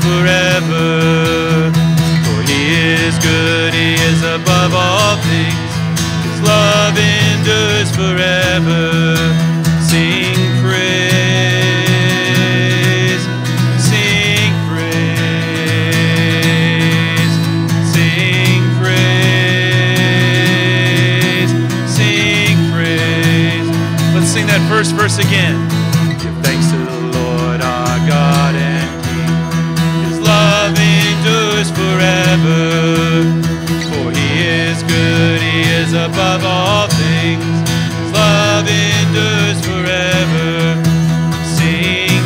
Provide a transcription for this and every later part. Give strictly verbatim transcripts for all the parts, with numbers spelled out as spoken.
forever. For he is good, he is above all things. His love endures forever. Sing praise, sing praise, sing praise, sing praise. Let's sing that first verse again. Give thanks to the Lord our God and King. His love endures forever. For he is good, he is above all things. His love endures forever. Sing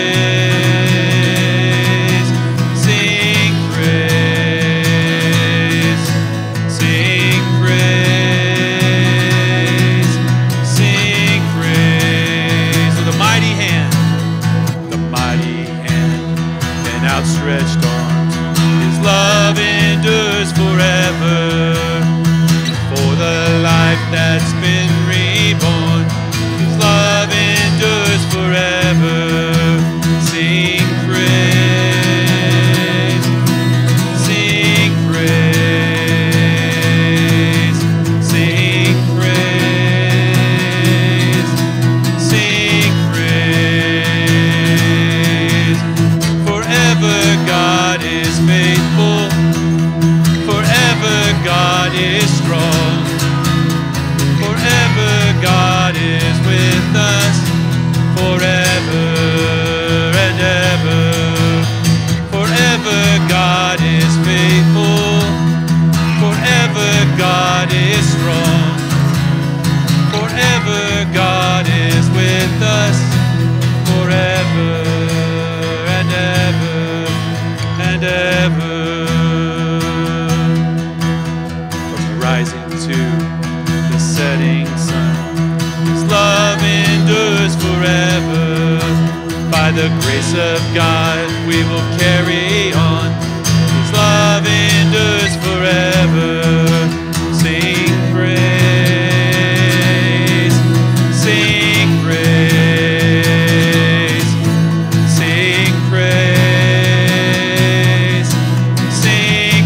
praise, sing praise, sing praise, sing praise. With a mighty hand, the mighty hand and outstretched arms. His love endures forever. For the life that's been reborn, his love endures forever. Sing praise, sing praise, sing praise, sing praise. Forever God is faithful, forever God is strong, forever God is with us, forever and ever. Forever God is faithful, forever God is strong, forever God is with us, forever and ever and ever. From the rising to the setting sun, his love endures forever. By the grace of God we will carry on. His love endures forever. Sing praise, sing praise, sing praise, sing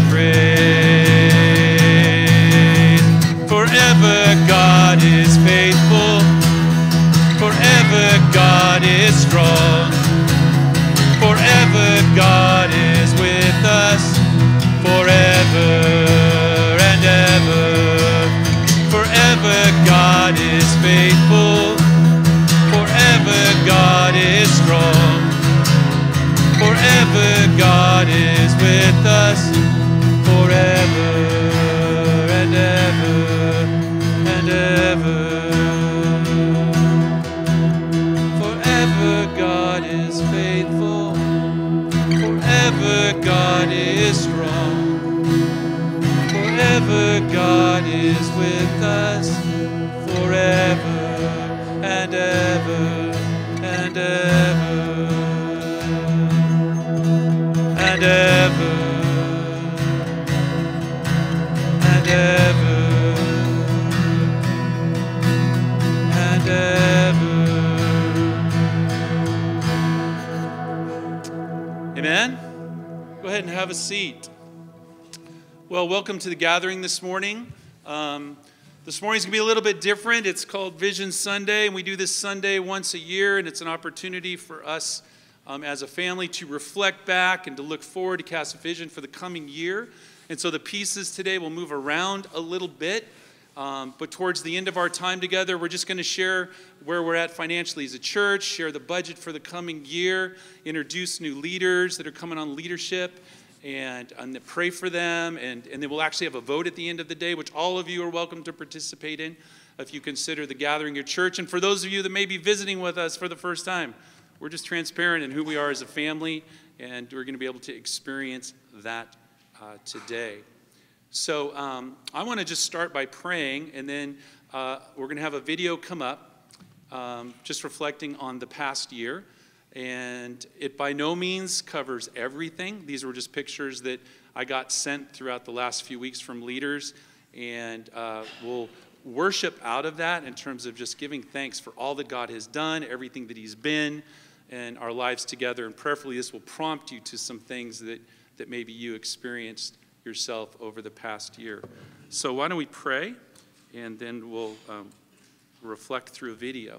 praise. Forever God is faithful, forever God is strong, forever God is with us, forever and ever. Forever God is faithful, forever God is strong, forever God is with us, forever and ever and ever. Forever God is faithful, forever God is strong, forever God is with us, forever and ever and ever and ever and ever and ever. Amen? Go ahead and have a seat. Well, welcome to the gathering this morning. Um, this morning's going to be a little bit different. It's called Vision Sunday, and we do this Sunday once a year, and it's an opportunity for us um, as a family to reflect back and to look forward, to cast a vision for the coming year. And so the pieces today will move around a little bit. Um, but towards the end of our time together, we're just going to share where we're at financially as a church, share the budget for the coming year, introduce new leaders that are coming on leadership, and, and pray for them. And, and then we'll actually have a vote at the end of the day, which all of you are welcome to participate in if you consider the gathering your church. And for those of you that may be visiting with us for the first time, we're just transparent in who we are as a family, and we're going to be able to experience that uh, today. So um, I want to just start by praying, and then uh, we're going to have a video come up um, just reflecting on the past year. And it by no means covers everything. These were just pictures that I got sent throughout the last few weeks from leaders, and uh, we'll worship out of that in terms of just giving thanks for all that God has done, everything that he's been, and our lives together. And prayerfully, this will prompt you to some things that, that maybe you experienced yourself over the past year. So why don't we pray, and then we'll um, reflect through a video.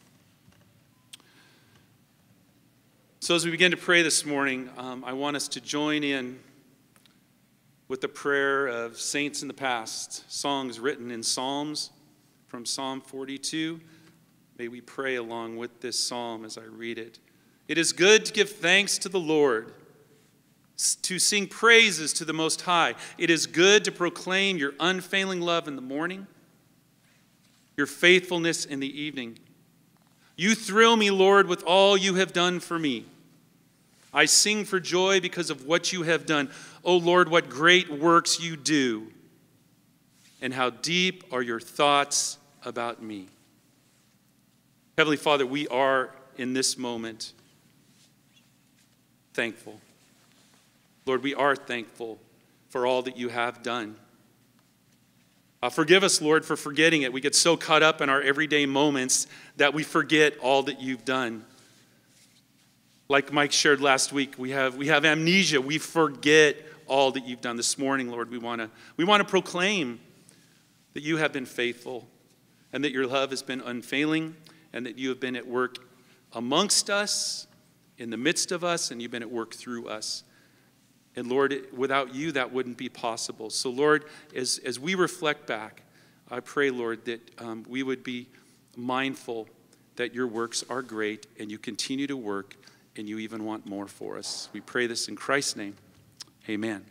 So as we begin to pray this morning, um, I want us to join in with the prayer of saints in the past, songs written in Psalms from Psalm forty-two. May we pray along with this psalm as I read it. It is good to give thanks to the Lord, to sing praises to the Most High. It is good to proclaim your unfailing love in the morning, your faithfulness in the evening. You thrill me, Lord, with all you have done for me. I sing for joy because of what you have done. O Lord, what great works you do, and how deep are your thoughts about me. Heavenly Father, we are in this moment thankful. Lord, we are thankful for all that you have done. Uh, forgive us, Lord, for forgetting it. We get so caught up in our everyday moments that we forget all that you've done. Like Mike shared last week, we have, we have amnesia. We forget all that you've done. This morning, Lord, we want to we want to proclaim that you have been faithful and that your love has been unfailing and that you have been at work amongst us, in the midst of us, and you've been at work through us. And Lord, without you, that wouldn't be possible. So Lord, as, as we reflect back, I pray, Lord, that um, we would be mindful that your works are great and you continue to work and you even want more for us. We pray this in Christ's name. Amen.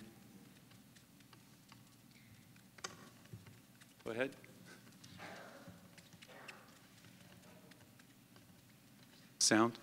Go ahead. Sound.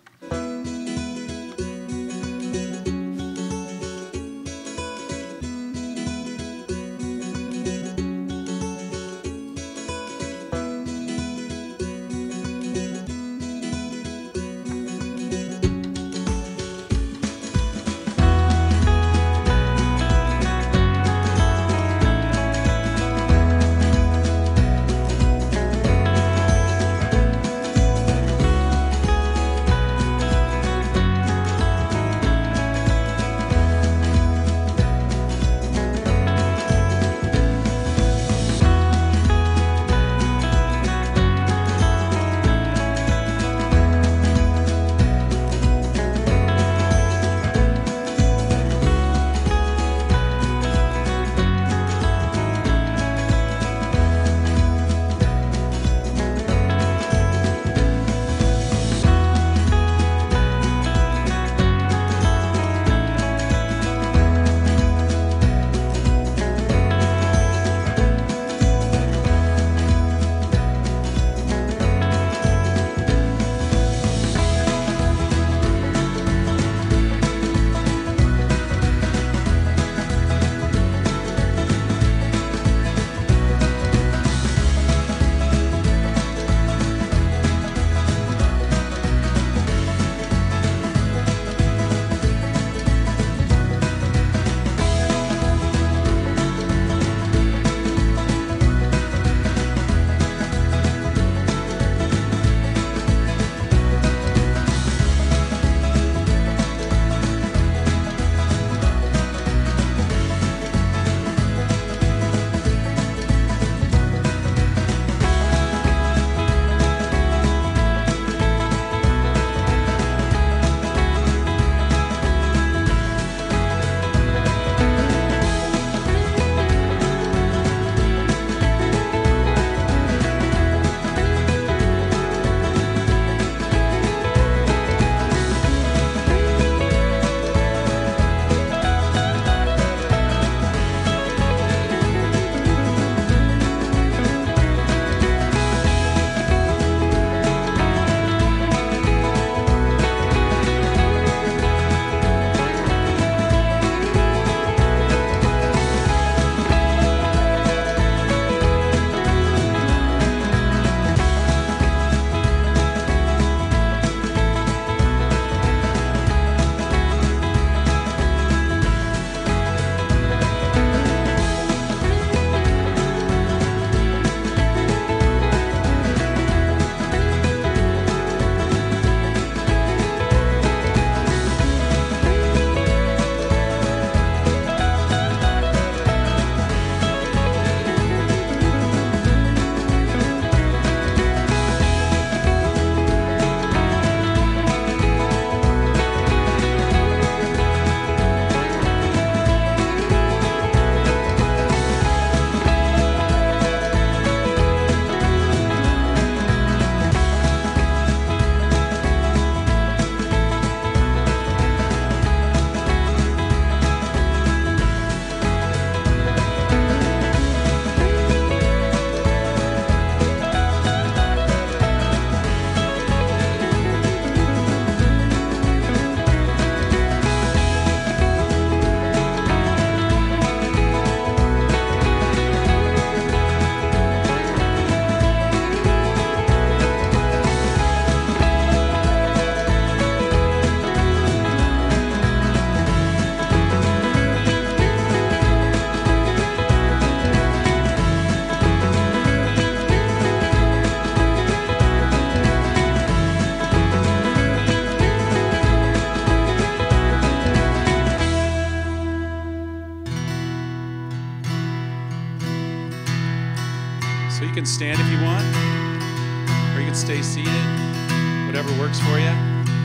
You can stand if you want, or you can stay seated, whatever works for you.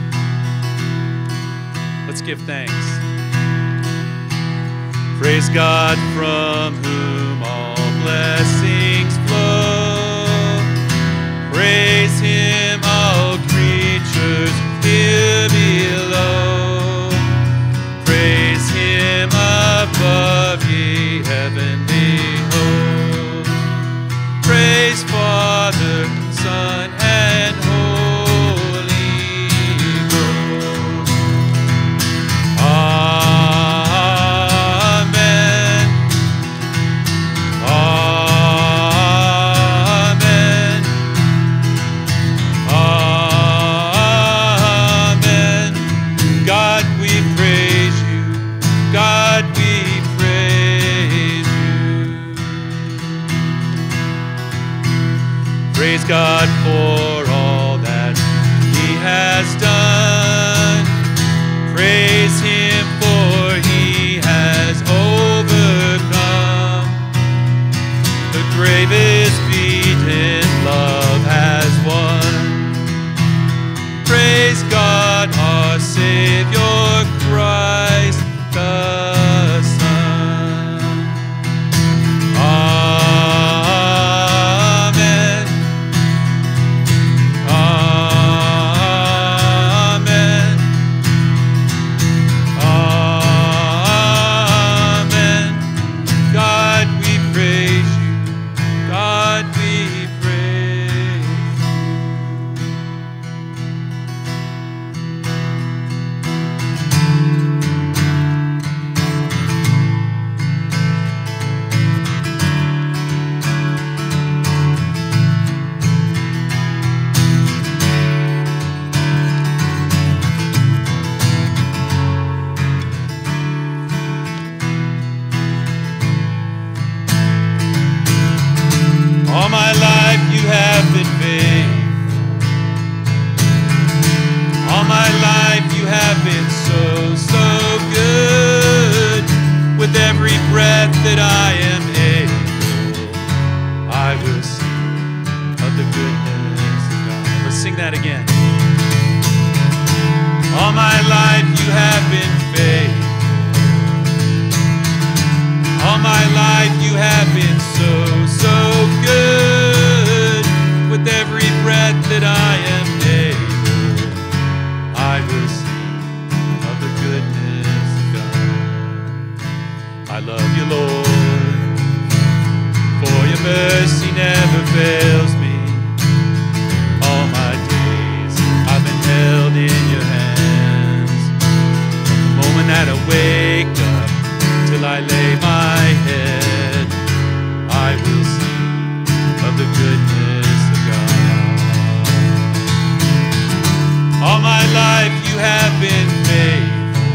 Let's give thanks. Praise God from whom all blessings flow. Praise Him, all creatures here below. Praise Him above, ye heavenly hosts. Praise Father, Son, and Holy Ghost. Amen. Amen. Amen. God, we praise you. God, we praise you. Praise God for all that He has done. Praise Him for He has overcome. The grave is beaten, love has won. Praise God, our Savior, Christ the Son. Amen. Amen. Amen. God, we praise you. God, we praise All my life you have been faithful. All my life you have been so, so good. With every breath that I am able, I will sing of the goodness of God. Let's sing that again. All my life you have been faithful. All my life you have been so, so good. With every breath that I am able, I will sing of the goodness of God. I love you, Lord, for your mercy never fails me. All my days I've been held in your hands. From the moment that I wake up till I lay my head, I will sing of the goodness of God. All my life you have been faithful.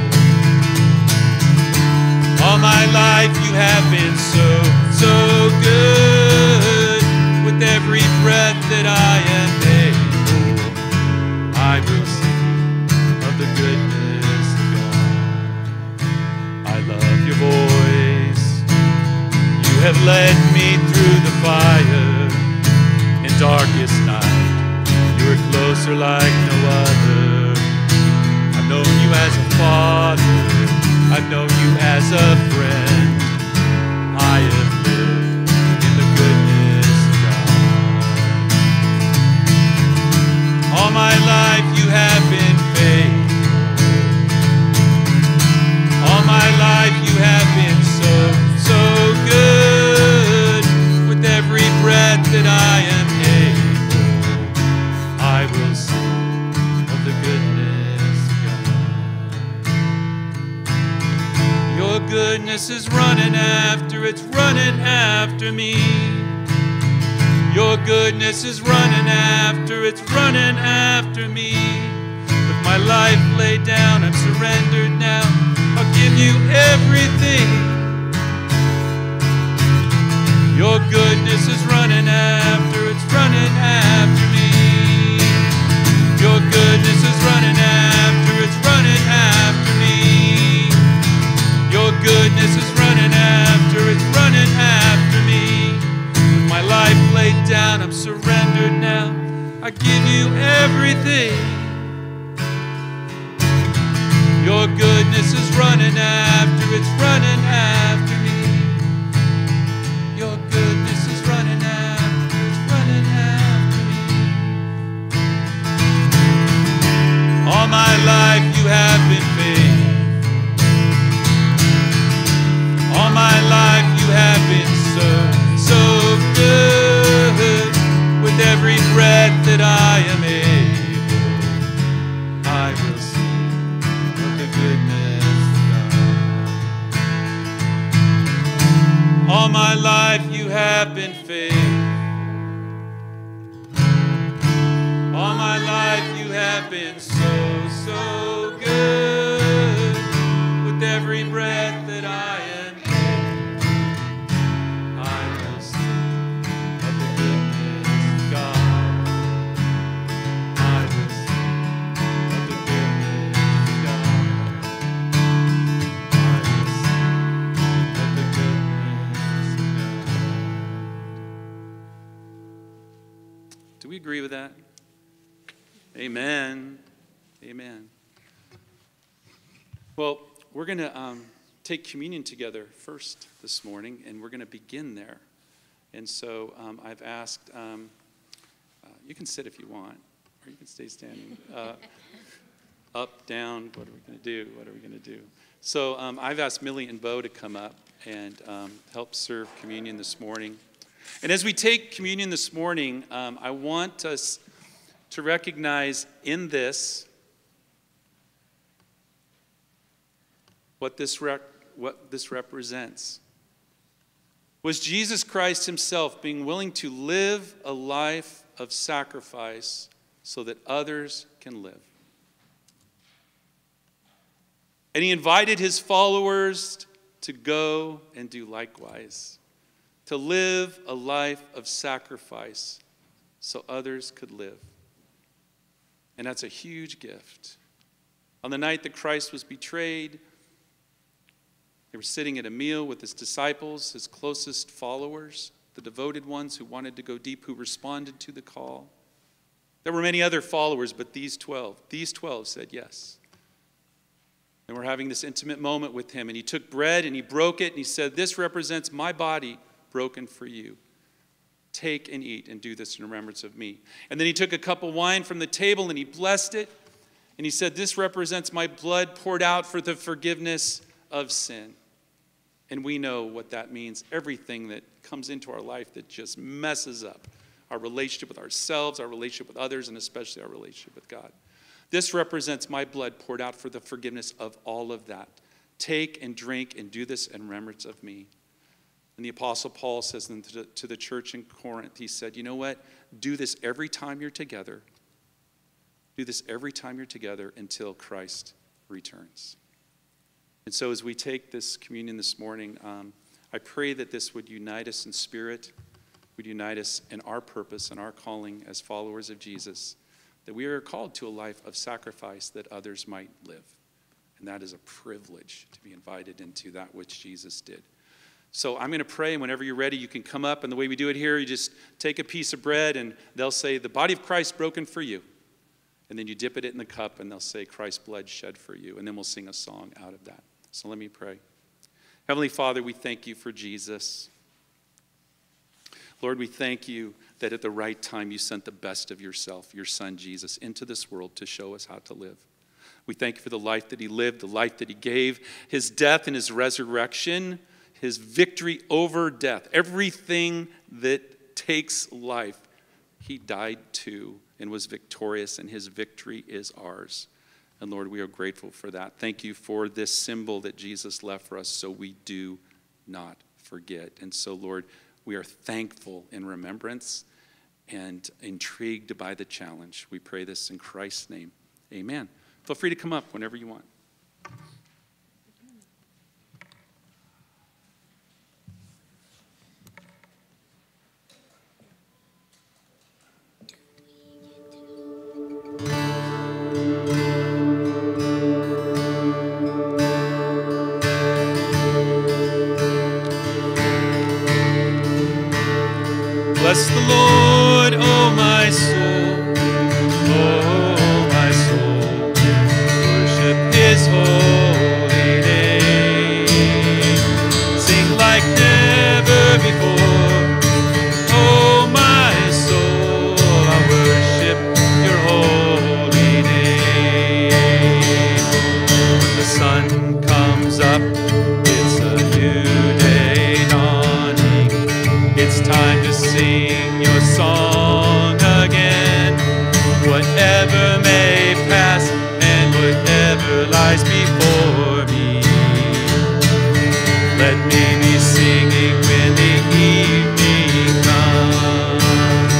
All my life you have been so, so good. With every breath that I am able, I will sing of the goodness of God. I love your voice. You have led me through the fire in darkest night. You are closer like no other. I've known you as a father. I've known you as a friend. I have lived in the goodness of God. All my life you have been faithful. All my life you have been so, so good. With every breath that I am able, I will sing of the goodness of God. Your goodness is running after, it's running after me. Your goodness is running after, it's running after me. With my life laid down, I'm surrendered now. I'll give you everything. Your goodness is running after, it's running after me. Your goodness is running after, it's running after me. Your goodness is running after, it's running after me. With my life laid down, I'm surrendered now. I give you everything. Your goodness is running after, it's running after me. Your goodness is running after, it's running after me. All my life you have been faithful. All my life you have been so, so good. With every breath that I am able, I will sing of the goodness of God. All my life you have been faithful. All my life you have been so, so good. With every breath that I am we agree with that? Amen. Amen. Well, we're going to um, take communion together first this morning, and we're going to begin there. And so um, I've asked, um, uh, you can sit if you want, or you can stay standing. Uh, up, down, what are we going to do? What are we going to do? So um, I've asked Millie and Bo to come up and um, help serve communion this morning. And as we take communion this morning, um, I want us to recognize in this what this rec- what this represents. Was Jesus Christ himself being willing to live a life of sacrifice so that others can live. And he invited his followers to go and do likewise, to live a life of sacrifice so others could live. And that's a huge gift. On the night that Christ was betrayed, they were sitting at a meal with his disciples, his closest followers, the devoted ones who wanted to go deep, who responded to the call. There were many other followers, but these twelve, these twelve said yes. And we're having this intimate moment with him. And he took bread and he broke it and he said, "This represents my body broken for you. Take and eat and do this in remembrance of me." And then he took a cup of wine from the table and he blessed it. And he said, "This represents my blood poured out for the forgiveness of sin." And we know what that means. Everything that comes into our life that just messes up our relationship with ourselves, our relationship with others, and especially our relationship with God. This represents my blood poured out for the forgiveness of all of that. Take and drink and do this in remembrance of me. And the Apostle Paul says to the, to the church in Corinth, he said, you know what? Do this every time you're together. Do this every time you're together until Christ returns. And so as we take this communion this morning, um, I pray that this would unite us in spirit, would unite us in our purpose and our calling as followers of Jesus, that we are called to a life of sacrifice that others might live. And that is a privilege to be invited into that which Jesus did. So I'm going to pray, and whenever you're ready, you can come up. And the way we do it here, you just take a piece of bread, and they'll say, "The body of Christ broken for you." And then you dip it in the cup, and they'll say, "Christ's blood shed for you." And then we'll sing a song out of that. So let me pray. Heavenly Father, we thank you for Jesus. Lord, we thank you that at the right time you sent the best of yourself, your son Jesus, into this world to show us how to live. We thank you for the life that he lived, the life that he gave, his death and his resurrection, his victory over death. Everything that takes life, he died to and was victorious, and his victory is ours. And Lord, we are grateful for that. Thank you for this symbol that Jesus left for us so we do not forget. And so, Lord, we are thankful in remembrance and intrigued by the challenge. We pray this in Christ's name. Amen. Feel free to come up whenever you want. Bless the Lord, It's a new day dawning. It's time to sing your song again. Whatever may pass and whatever lies before me, let me be singing when the evening comes.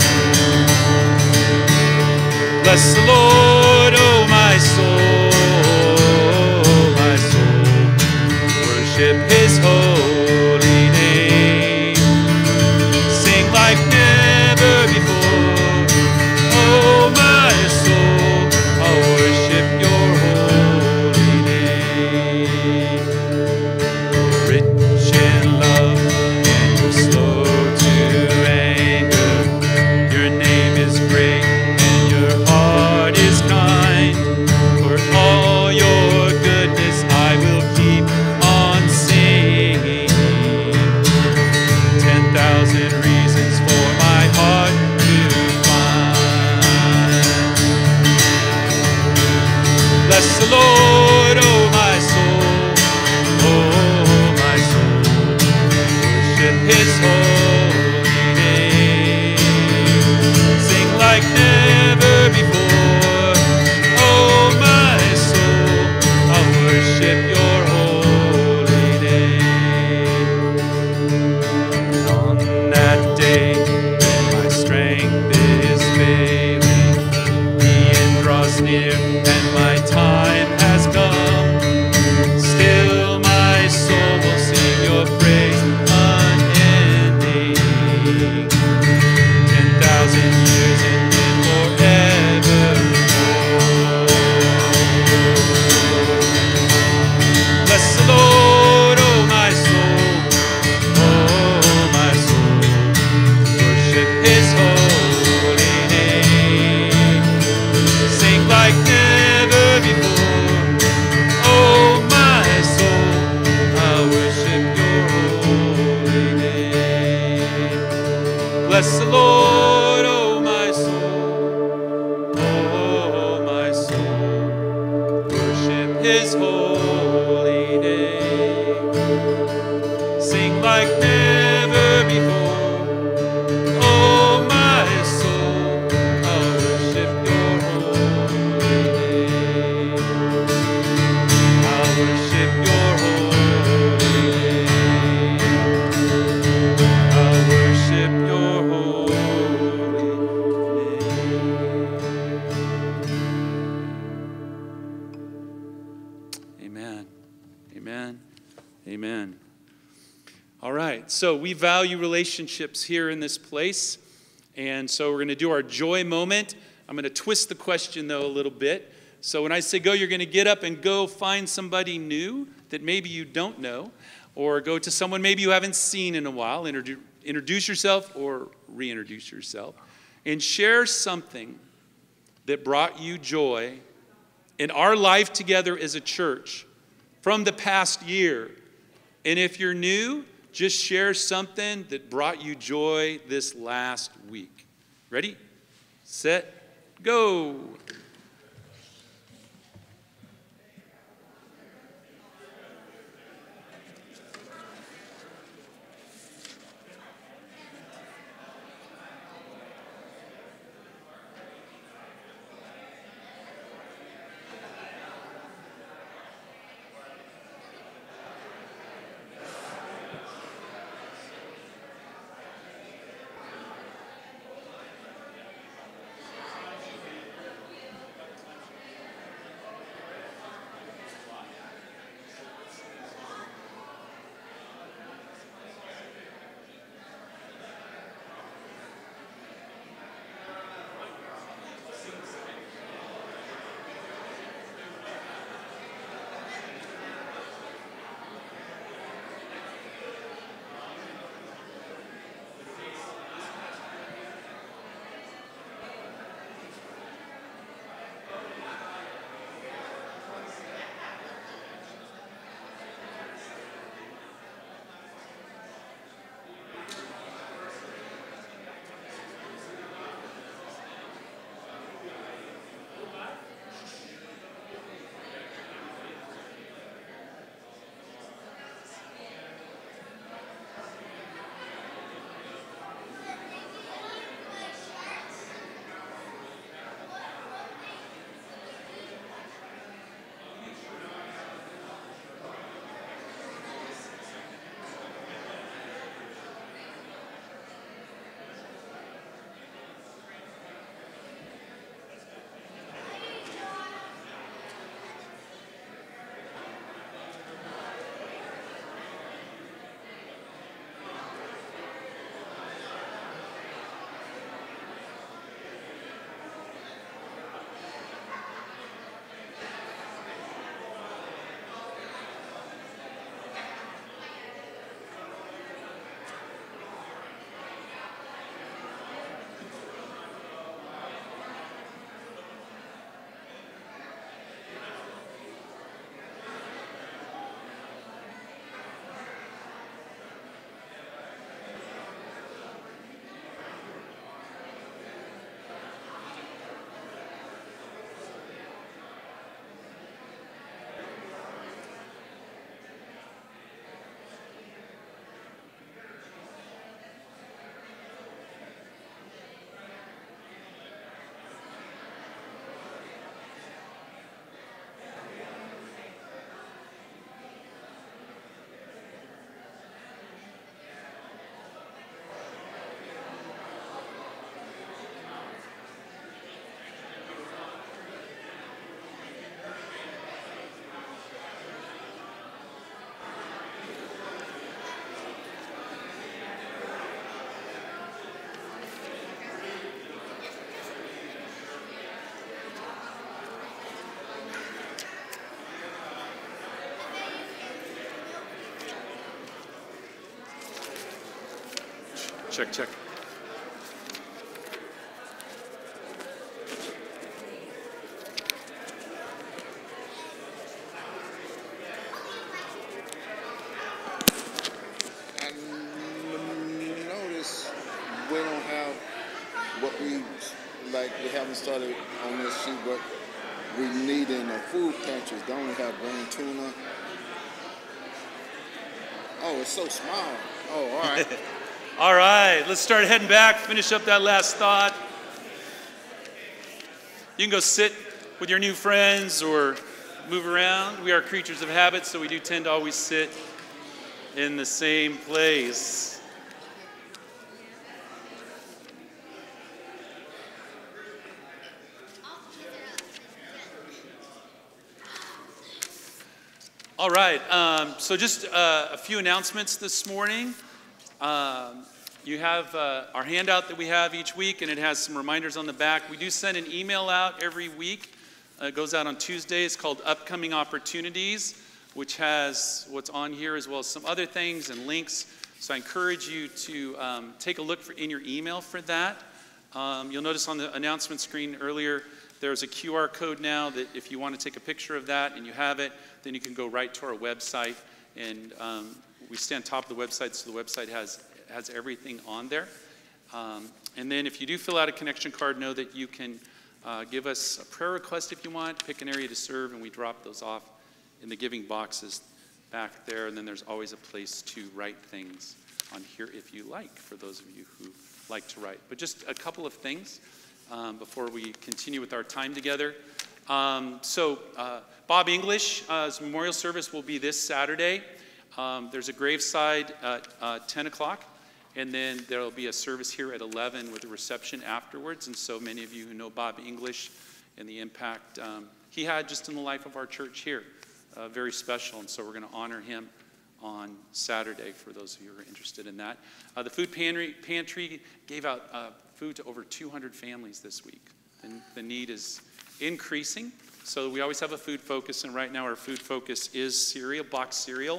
Bless the Lord, oh my soul, my soul. Worship his holy name. Sing like never before. Oh my soul, I'll worship your holy name. Rich in love and you're slow to anger. Your name is great and your heart is kind. For all your goodness I will keep on singing. Ten thousand reasons for my heart to find. Bless the Lord, oh my soul, oh my soul. Worship his holy name. Sing like never before. Oh my soul, I'll worship your holy name. And on that day when my strength is failing, the end draws near and my time has come. Still my soul will sing your praise unending. Ten thousand years and then forevermore. Bless the Lord, oh my soul, oh my soul. Worship his holy name. Sing like never before. Oh my soul, I worship your holy name. Bless the Lord, oh my soul, oh my soul. Worship his holy name. Sing like never before. Oh my soul, I'll worship your holy name. I'll worship your holy name. I'll worship your holy name. Amen. Amen. Amen. All right, so we value relationships here in this place. And so we're going to do our joy moment. I'm going to twist the question, though, a little bit. So when I say go, you're going to get up and go find somebody new that maybe you don't know, or go to someone maybe you haven't seen in a while. Introdu- introduce yourself or reintroduce yourself. And share something that brought you joy in our life together as a church from the past year. And if you're new, just share something that brought you joy this last week. Ready, set, go. check, check. I notice we don't have what we like. We haven't started on this sheet, but we need in the food pantries. They only have green tuna. Oh, it's so small. Oh, all right. All right, let's start heading back, finish up that last thought. You can go sit with your new friends or move around. We are creatures of habit, so we do tend to always sit in the same place. All right, um, so just uh, a few announcements this morning. Um, you have uh, our handout that we have each week, and it has some reminders on the back. We do send an email out every week. Uh, it goes out on Tuesday. It's called Upcoming Opportunities, which has what's on here as well as some other things and links. So I encourage you to um, take a look for, in your email for that. Um, you'll notice on the announcement screen earlier, there's a Q R code now that if you want to take a picture of that and you have it, then you can go right to our website. And um, we stay on top of the website, so the website has, has everything on there. Um, and then if you do fill out a connection card, know that you can uh, give us a prayer request if you want, pick an area to serve, and we drop those off in the giving boxes back there. And then there's always a place to write things on here if you like, for those of you who like to write. But just a couple of things um, before we continue with our time together. Um, so uh, Bob English's uh, memorial service will be this Saturday. Um, there's a graveside at uh, ten o'clock, and then there will be a service here at eleven with a reception afterwards. And so many of you who know Bob English and the impact um, he had just in the life of our church here, uh, very special. And so we're going to honor him on Saturday for those of you who are interested in that. Uh, the food pantry, pantry gave out uh, food to over two hundred families this week. And the need is increasing. So we always have a food focus, and right now our food focus is cereal, boxed cereal.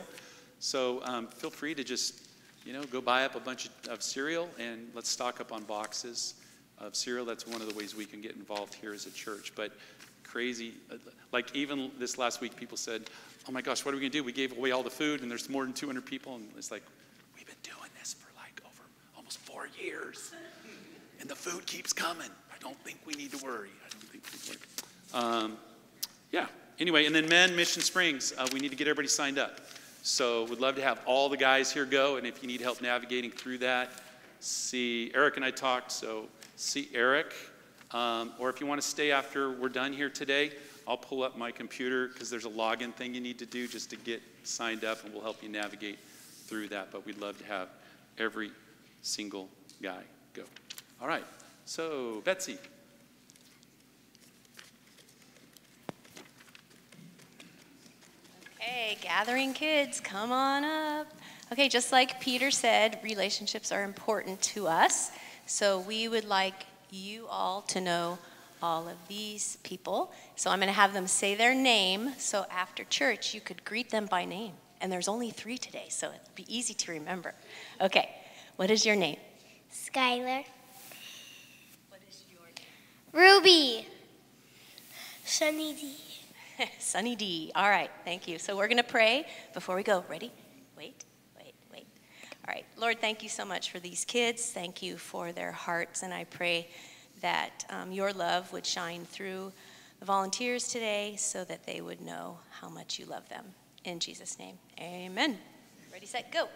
So um, feel free to just, you know, go buy up a bunch of, of cereal, and let's stock up on boxes of cereal. That's one of the ways we can get involved here as a church. But crazy, like even this last week, people said, oh my gosh, what are we going to do? We gave away all the food, and there's more than two hundred people. And it's like, we've been doing this for like over almost four years. And the food keeps coming. I don't think we need to worry. I don't think we need to worry. Um, yeah, anyway, and then Men Mission Springs, uh, we need to get everybody signed up. So we'd love to have all the guys here go, and if you need help navigating through that, see Eric and I talked, so see Eric. Um, or if you want to stay after we're done here today, I'll pull up my computer because there's a login thing you need to do just to get signed up, and we'll help you navigate through that. But we'd love to have every single guy go. All right, so Betsy. Okay, gathering kids, come on up. Okay, just like Peter said, relationships are important to us. So we would like you all to know all of these people. So I'm going to have them say their name. So after church, you could greet them by name. And there's only three today, so it'd be easy to remember. Okay, what is your name? Skylar. What is your name? Ruby. Sunny D. Sunny D. All right, thank you. So we're going to pray before we go. Ready? Wait, wait, wait. All right, Lord, thank you so much for these kids. Thank you for their hearts, and I pray that um, your love would shine through the volunteers today so that they would know how much you love them. In Jesus' name, amen. Ready, set, go.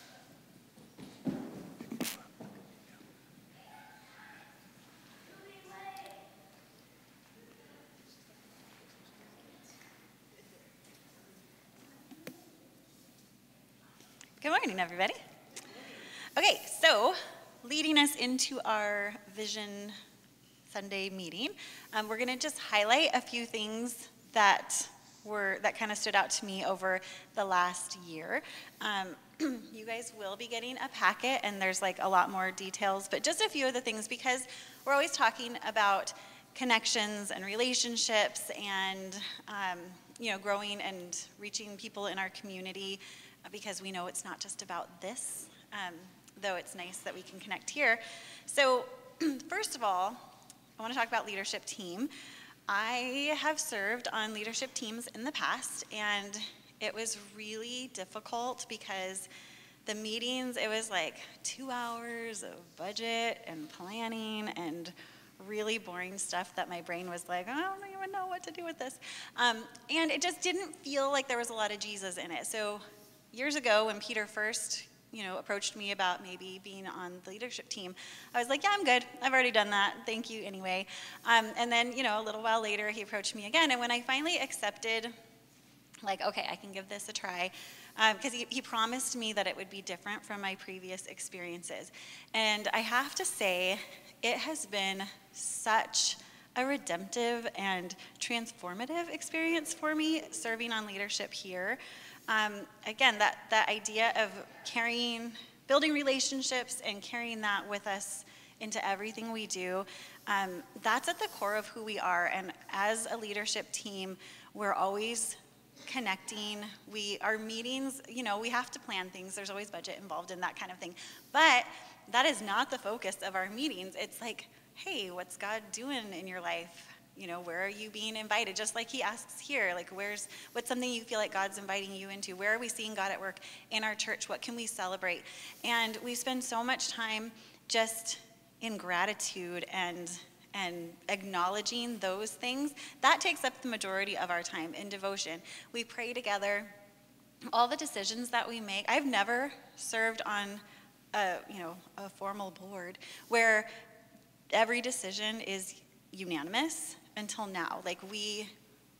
Good morning, everybody. Okay, so leading us into our Vision Sunday meeting, um, we're going to just highlight a few things that were that kind of stood out to me over the last year. Um, you guys will be getting a packet, and there's like a lot more details, but just a few of the things, because we're always talking about connections and relationships and um, you know, growing and reaching people in our community, because we know it's not just about this. Um, though it's nice that we can connect here. So first of all, I want to talk about leadership team. I have served on leadership teams in the past, and it was really difficult because the meetings, it was like two hours of budget and planning and really boring stuff that my brain was like, I don't even know what to do with this. Um, and it just didn't feel like there was a lot of Jesus in it. So years ago when Peter first, you know, approached me about maybe being on the leadership team, I was like, yeah, I'm good. I've already done that. Thank you anyway. Um, and then, you know, a little while later, he approached me again. And when I finally accepted, like, okay, I can give this a try, because um, he, he promised me that it would be different from my previous experiences. And I have to say, it has been such a redemptive and transformative experience for me serving on leadership here. Um, again, that, that idea of carrying, building relationships and carrying that with us into everything we do, um, that's at the core of who we are. And as a leadership team, we're always connecting. We, our meetings, you know, we have to plan things. There's always budget involved in that kind of thing. But that is not the focus of our meetings. It's like, hey, what's God doing in your life? You know, where are you being invited? Just like he asks here, like, where's, what's something you feel like God's inviting you into? Where are we seeing God at work in our church? What can we celebrate? And we spend so much time just in gratitude and and acknowledging those things. That takes up the majority of our time in devotion. We pray together. All the decisions that we make, I've never served on a, you know, a formal board where every decision is unanimous until now. Like we,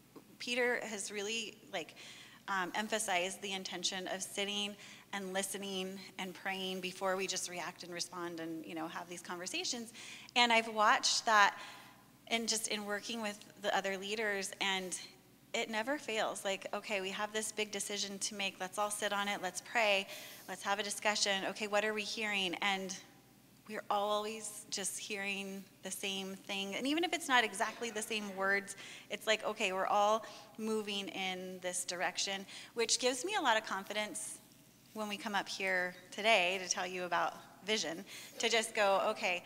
Peter has really like um, emphasized the intention of sitting and listening and praying before we just react and respond and, you know, have these conversations. And I've watched that and just in working with the other leaders, and it never fails. Like, okay, we have this big decision to make. Let's all sit on it. Let's pray. Let's have a discussion. Okay, what are we hearing? And we're always just hearing the same thing. And even if it's not exactly the same words, it's like, okay, we're all moving in this direction, which gives me a lot of confidence when we come up here today to tell you about vision, to just go, okay,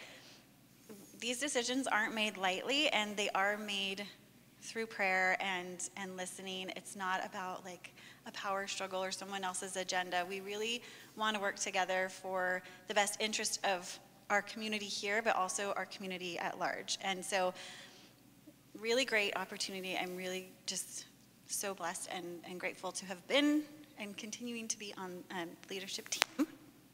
these decisions aren't made lightly, and they are made through prayer and, and listening. It's not about like a power struggle or someone else's agenda. We really want to work together for the best interest of our community here, but also our community at large. And so really great opportunity. I'm really just so blessed and, and grateful to have been and continuing to be on a leadership team.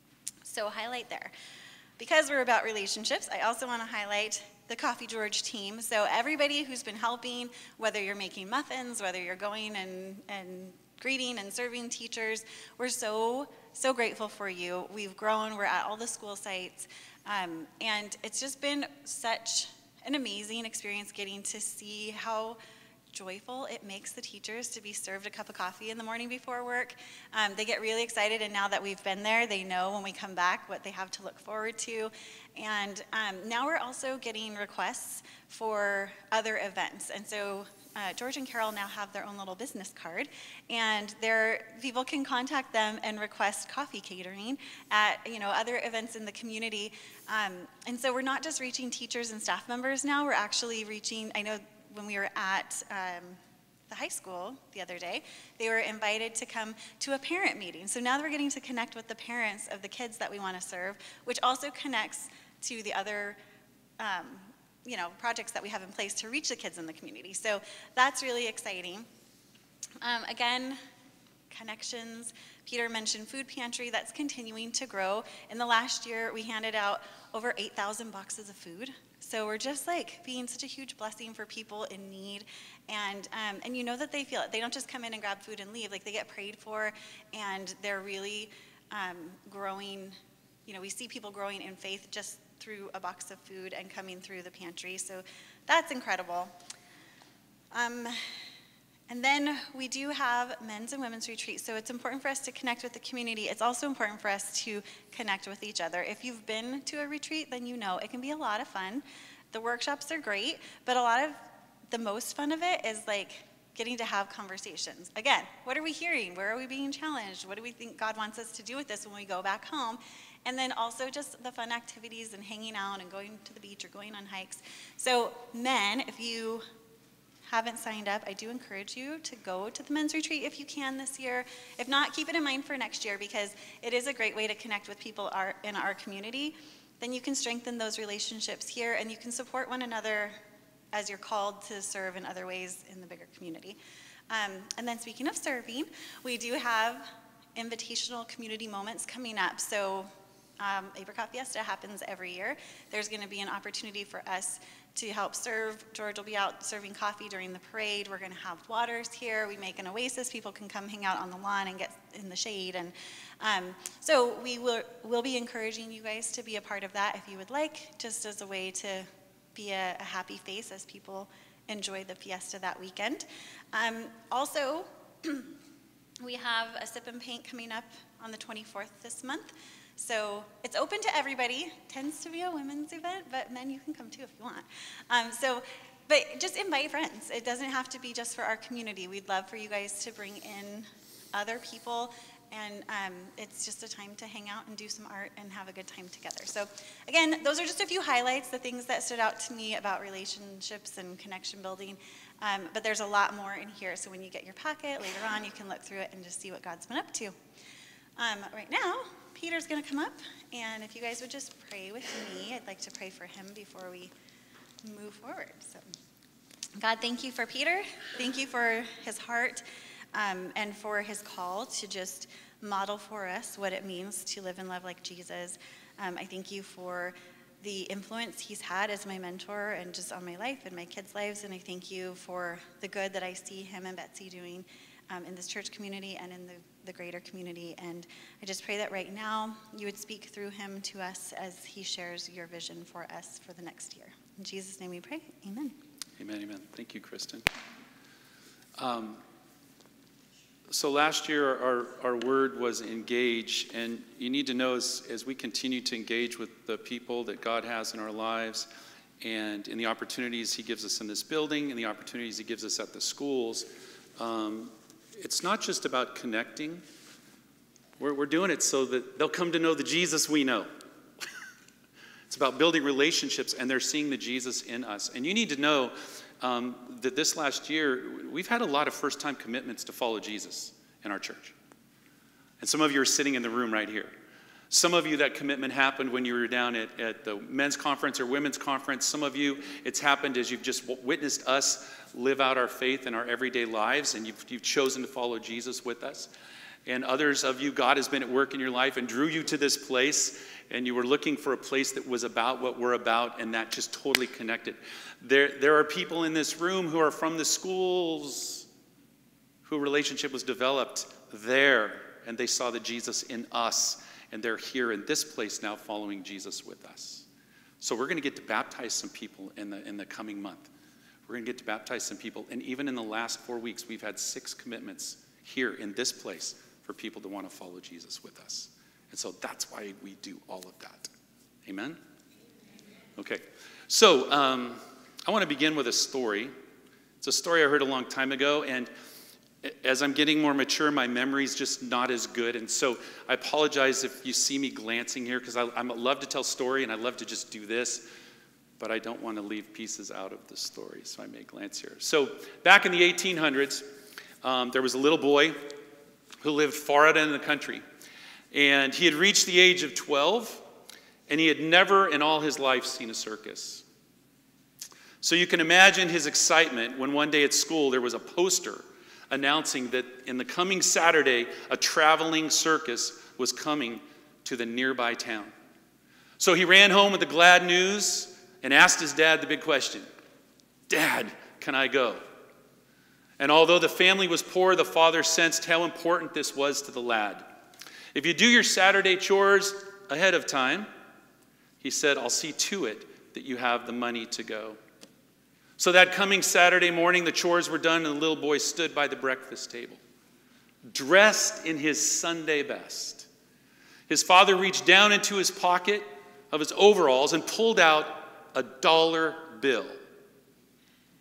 So highlight there. Because we're about relationships, I also want to highlight the Coffee George team. So everybody who's been helping, whether you're making muffins, whether you're going and, and greeting and serving teachers, we're so, so grateful for you. We've grown, we're at all the school sites, um, and it's just been such an amazing experience getting to see how joyful it makes the teachers to be served a cup of coffee in the morning before work. Um, they get really excited, and now that we've been there, they know when we come back what they have to look forward to. And um, now we're also getting requests for other events. And so uh, George and Carol now have their own little business card, and their people can contact them and request coffee catering at, you know, other events in the community. Um, and so we're not just reaching teachers and staff members now, we're actually reaching, I know when we were at um, the high school the other day, they were invited to come to a parent meeting. So now we're getting to connect with the parents of the kids that we want to serve, which also connects to the other um, you know, projects that we have in place to reach the kids in the community. So that's really exciting. Um, again, connections. Peter mentioned food pantry. That's continuing to grow. In the last year, we handed out over eight thousand boxes of food. So we're just like being such a huge blessing for people in need. And um, and you know that they feel it. They don't just come in and grab food and leave. Like, they get prayed for, and they're really um, growing. You know, we see people growing in faith just through a box of food and coming through the pantry. So that's incredible. Um, and then we do have men's and women's retreats. So it's important for us to connect with the community. It's also important for us to connect with each other. If you've been to a retreat, then you know it can be a lot of fun. The workshops are great, but a lot of the most fun of it is like getting to have conversations. Again, what are we hearing? Where are we being challenged? What do we think God wants us to do with this when we go back home? And then also just the fun activities and hanging out and going to the beach or going on hikes. So men, if you haven't signed up, I do encourage you to go to the men's retreat if you can this year. If not, keep it in mind for next year, because it is a great way to connect with people our, in our community. Then you can strengthen those relationships here, and you can support one another as you're called to serve in other ways in the bigger community. Um, and then speaking of serving, we do have invitational community moments coming up. So um, Apricot Fiesta happens every year. There's going to be an opportunity for us to help serve. George will be out serving coffee during the parade. We're going to have waters here. We make an oasis. People can come hang out on the lawn and get in the shade. And um, so we will will be encouraging you guys to be a part of that if you would like, just as a way to be a, a happy face as people enjoy the fiesta that weekend. Um, also, we have a sip and paint coming up on the twenty-fourth this month. So it's open to everybody. Tends to be a women's event, but men, you can come too if you want. Um, so, but just invite friends. It doesn't have to be just for our community. We'd love for you guys to bring in other people, and um, it's just a time to hang out and do some art and have a good time together. So again, those are just a few highlights, the things that stood out to me about relationships and connection building. Um, but there's a lot more in here. So when you get your packet later on, you can look through it and just see what God's been up to. Um, right now, Peter's going to come up, and if you guys would just pray with me, I'd like to pray for him before we move forward. So, God, thank you for Peter. Thank you for his heart um, and for his call to just model for us what it means to live and love like Jesus. Um, I thank you for the influence he's had as my mentor and just on my life and my kids' lives, and I thank you for the good that I see him and Betsy doing um, in this church community and in the the greater community. And I just pray that right now you would speak through him to us as he shares your vision for us for the next year. In Jesus' name we pray, amen. Amen, amen. Thank you, Kristen. Um, so last year our, our word was engage, and you need to know as, as we continue to engage with the people that God has in our lives and in the opportunities he gives us in this building and the opportunities he gives us at the schools, um, it's not just about connecting. We're, we're doing it so that they'll come to know the Jesus we know. It's about building relationships, and they're seeing the Jesus in us. And you need to know um, that this last year, we've had a lot of first-time commitments to follow Jesus in our church. And some of you are sitting in the room right here. Some of you, that commitment happened when you were down at, at the men's conference or women's conference. Some of you, it's happened as you've just witnessed us live out our faith in our everyday lives, and you've, you've chosen to follow Jesus with us. And others of you, God has been at work in your life and drew you to this place, and you were looking for a place that was about what we're about, and that just totally connected. There, there are people in this room who are from the schools whose relationship was developed there, and they saw the Jesus in us. And they're here in this place now following Jesus with us. So we're going to get to baptize some people in the in the coming month. We're going to get to baptize some people. And even in the last four weeks, we've had six commitments here in this place for people to want to follow Jesus with us. And so that's why we do all of that. Amen? Okay. So um, I want to begin with a story. It's a story I heard a long time ago, and as I'm getting more mature, my memory's just not as good. And so I apologize if you see me glancing here, because I, I love to tell story and I love to just do this, but I don't want to leave pieces out of the story, so I may glance here. So back in the eighteen hundreds, um, there was a little boy who lived far out in the country. And he had reached the age of twelve, and he had never in all his life seen a circus. So you can imagine his excitement when one day at school there was a poster announcing that in the coming Saturday, a traveling circus was coming to the nearby town. So he ran home with the glad news and asked his dad the big question, "Dad, can I go?" And although the family was poor, the father sensed how important this was to the lad. "If you do your Saturday chores ahead of time," he said, "I'll see to it that you have the money to go." So that coming Saturday morning, the chores were done, and the little boy stood by the breakfast table, dressed in his Sunday best. His father reached down into his pocket of his overalls and pulled out a dollar bill.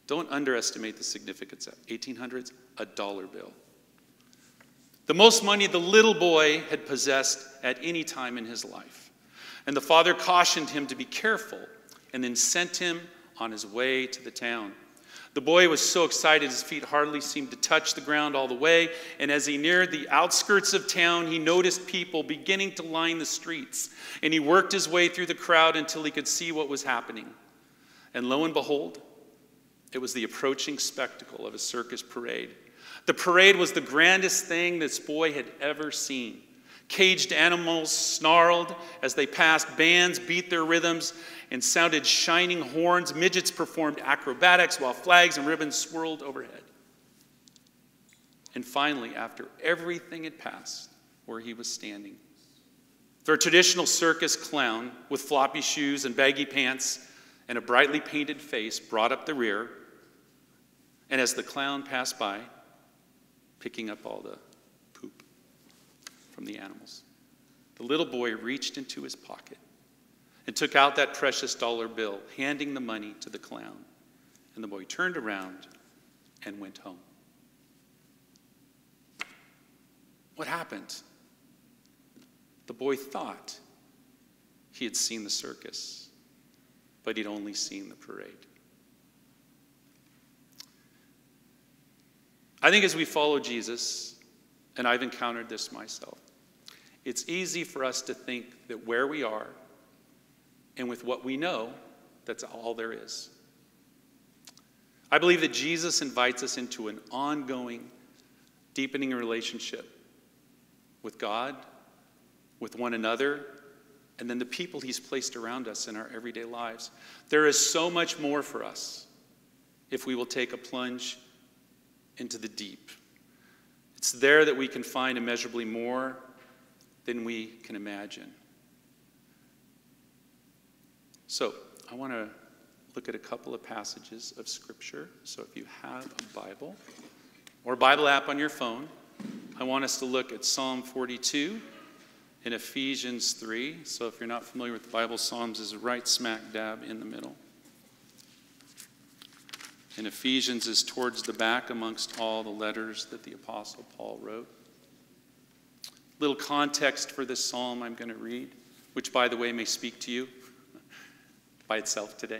Don't underestimate the significance of eighteen hundreds, a dollar bill. The most money the little boy had possessed at any time in his life. And the father cautioned him to be careful and then sent him on his way to the town. The boy was so excited his feet hardly seemed to touch the ground all the way, and as he neared the outskirts of town, he noticed people beginning to line the streets, and he worked his way through the crowd until he could see what was happening. And lo and behold, it was the approaching spectacle of a circus parade. The parade was the grandest thing this boy had ever seen. Caged animals snarled as they passed, bands beat their rhythms and sounded shining horns. Midgets performed acrobatics while flags and ribbons swirled overhead. And finally, after everything had passed, where he was standing, their traditional circus clown with floppy shoes and baggy pants and a brightly painted face brought up the rear. And as the clown passed by, picking up all the poop from the animals, the little boy reached into his pocket and took out that precious dollar bill, handing the money to the clown. And the boy turned around and went home. What happened? The boy thought he had seen the circus, but he'd only seen the parade. I think as we follow Jesus, and I've encountered this myself, it's easy for us to think that where we are and with what we know, that's all there is. I believe that Jesus invites us into an ongoing, deepening relationship with God, with one another, and then the people he's placed around us in our everyday lives. There is so much more for us if we will take a plunge into the deep. It's there that we can find immeasurably more than we can imagine. So, I want to look at a couple of passages of Scripture. So if you have a Bible or a Bible app on your phone, I want us to look at Psalm forty-two and Ephesians three. So if you're not familiar with the Bible, Psalms is right smack dab in the middle. And Ephesians is towards the back amongst all the letters that the Apostle Paul wrote. Little context for this psalm I'm going to read, which, by the way, may speak to you by itself today.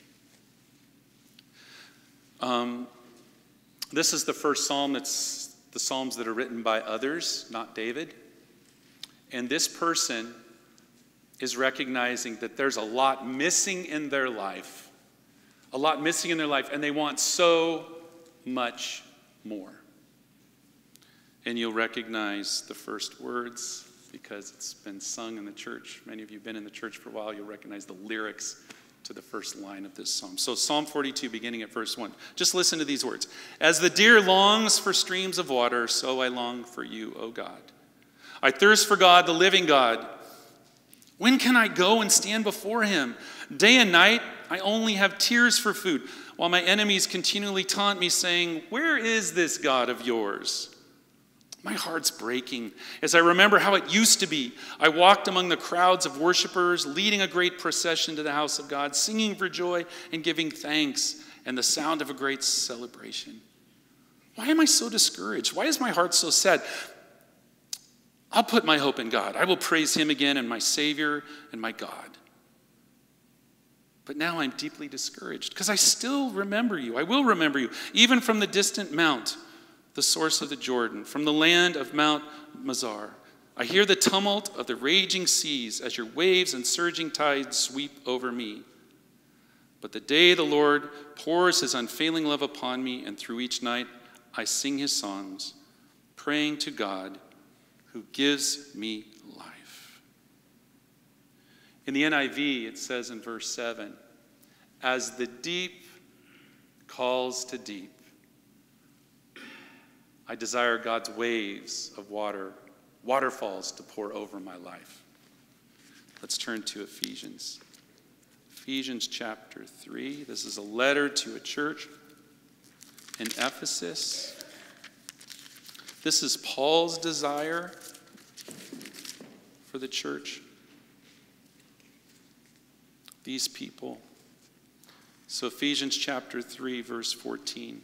Um, this is the first psalm that's the psalms that are written by others, not David. And this person is recognizing that there's a lot missing in their life. A lot missing in their life, and they want so much more. And you'll recognize the first words because it's been sung in the church. Many of you have been in the church for a while. You'll recognize the lyrics to the first line of this psalm. So Psalm forty-two, beginning at verse one. Just listen to these words. As the deer longs for streams of water, so I long for you, O God. I thirst for God, the living God. When can I go and stand before him? Day and night, I only have tears for food, while my enemies continually taunt me, saying, where is this God of yours? My heart's breaking as I remember how it used to be. I walked among the crowds of worshipers, leading a great procession to the house of God, singing for joy and giving thanks, and the sound of a great celebration. Why am I so discouraged? Why is my heart so sad? I'll put my hope in God. I will praise him again, and my Savior and my God. But now I'm deeply discouraged because I still remember you. I will remember you, even from the distant mount, the source of the Jordan, from the land of Mount Mizar. I hear the tumult of the raging seas as your waves and surging tides sweep over me. But the day the Lord pours his unfailing love upon me, and through each night I sing his songs, praying to God who gives me life. In the N I V, it says in verse seven, as the deep calls to deep, I desire God's waves of water, waterfalls to pour over my life. Let's turn to Ephesians. Ephesians chapter three. This is a letter to a church in Ephesus. This is Paul's desire for the church. These people So Ephesians chapter three, verse fourteen.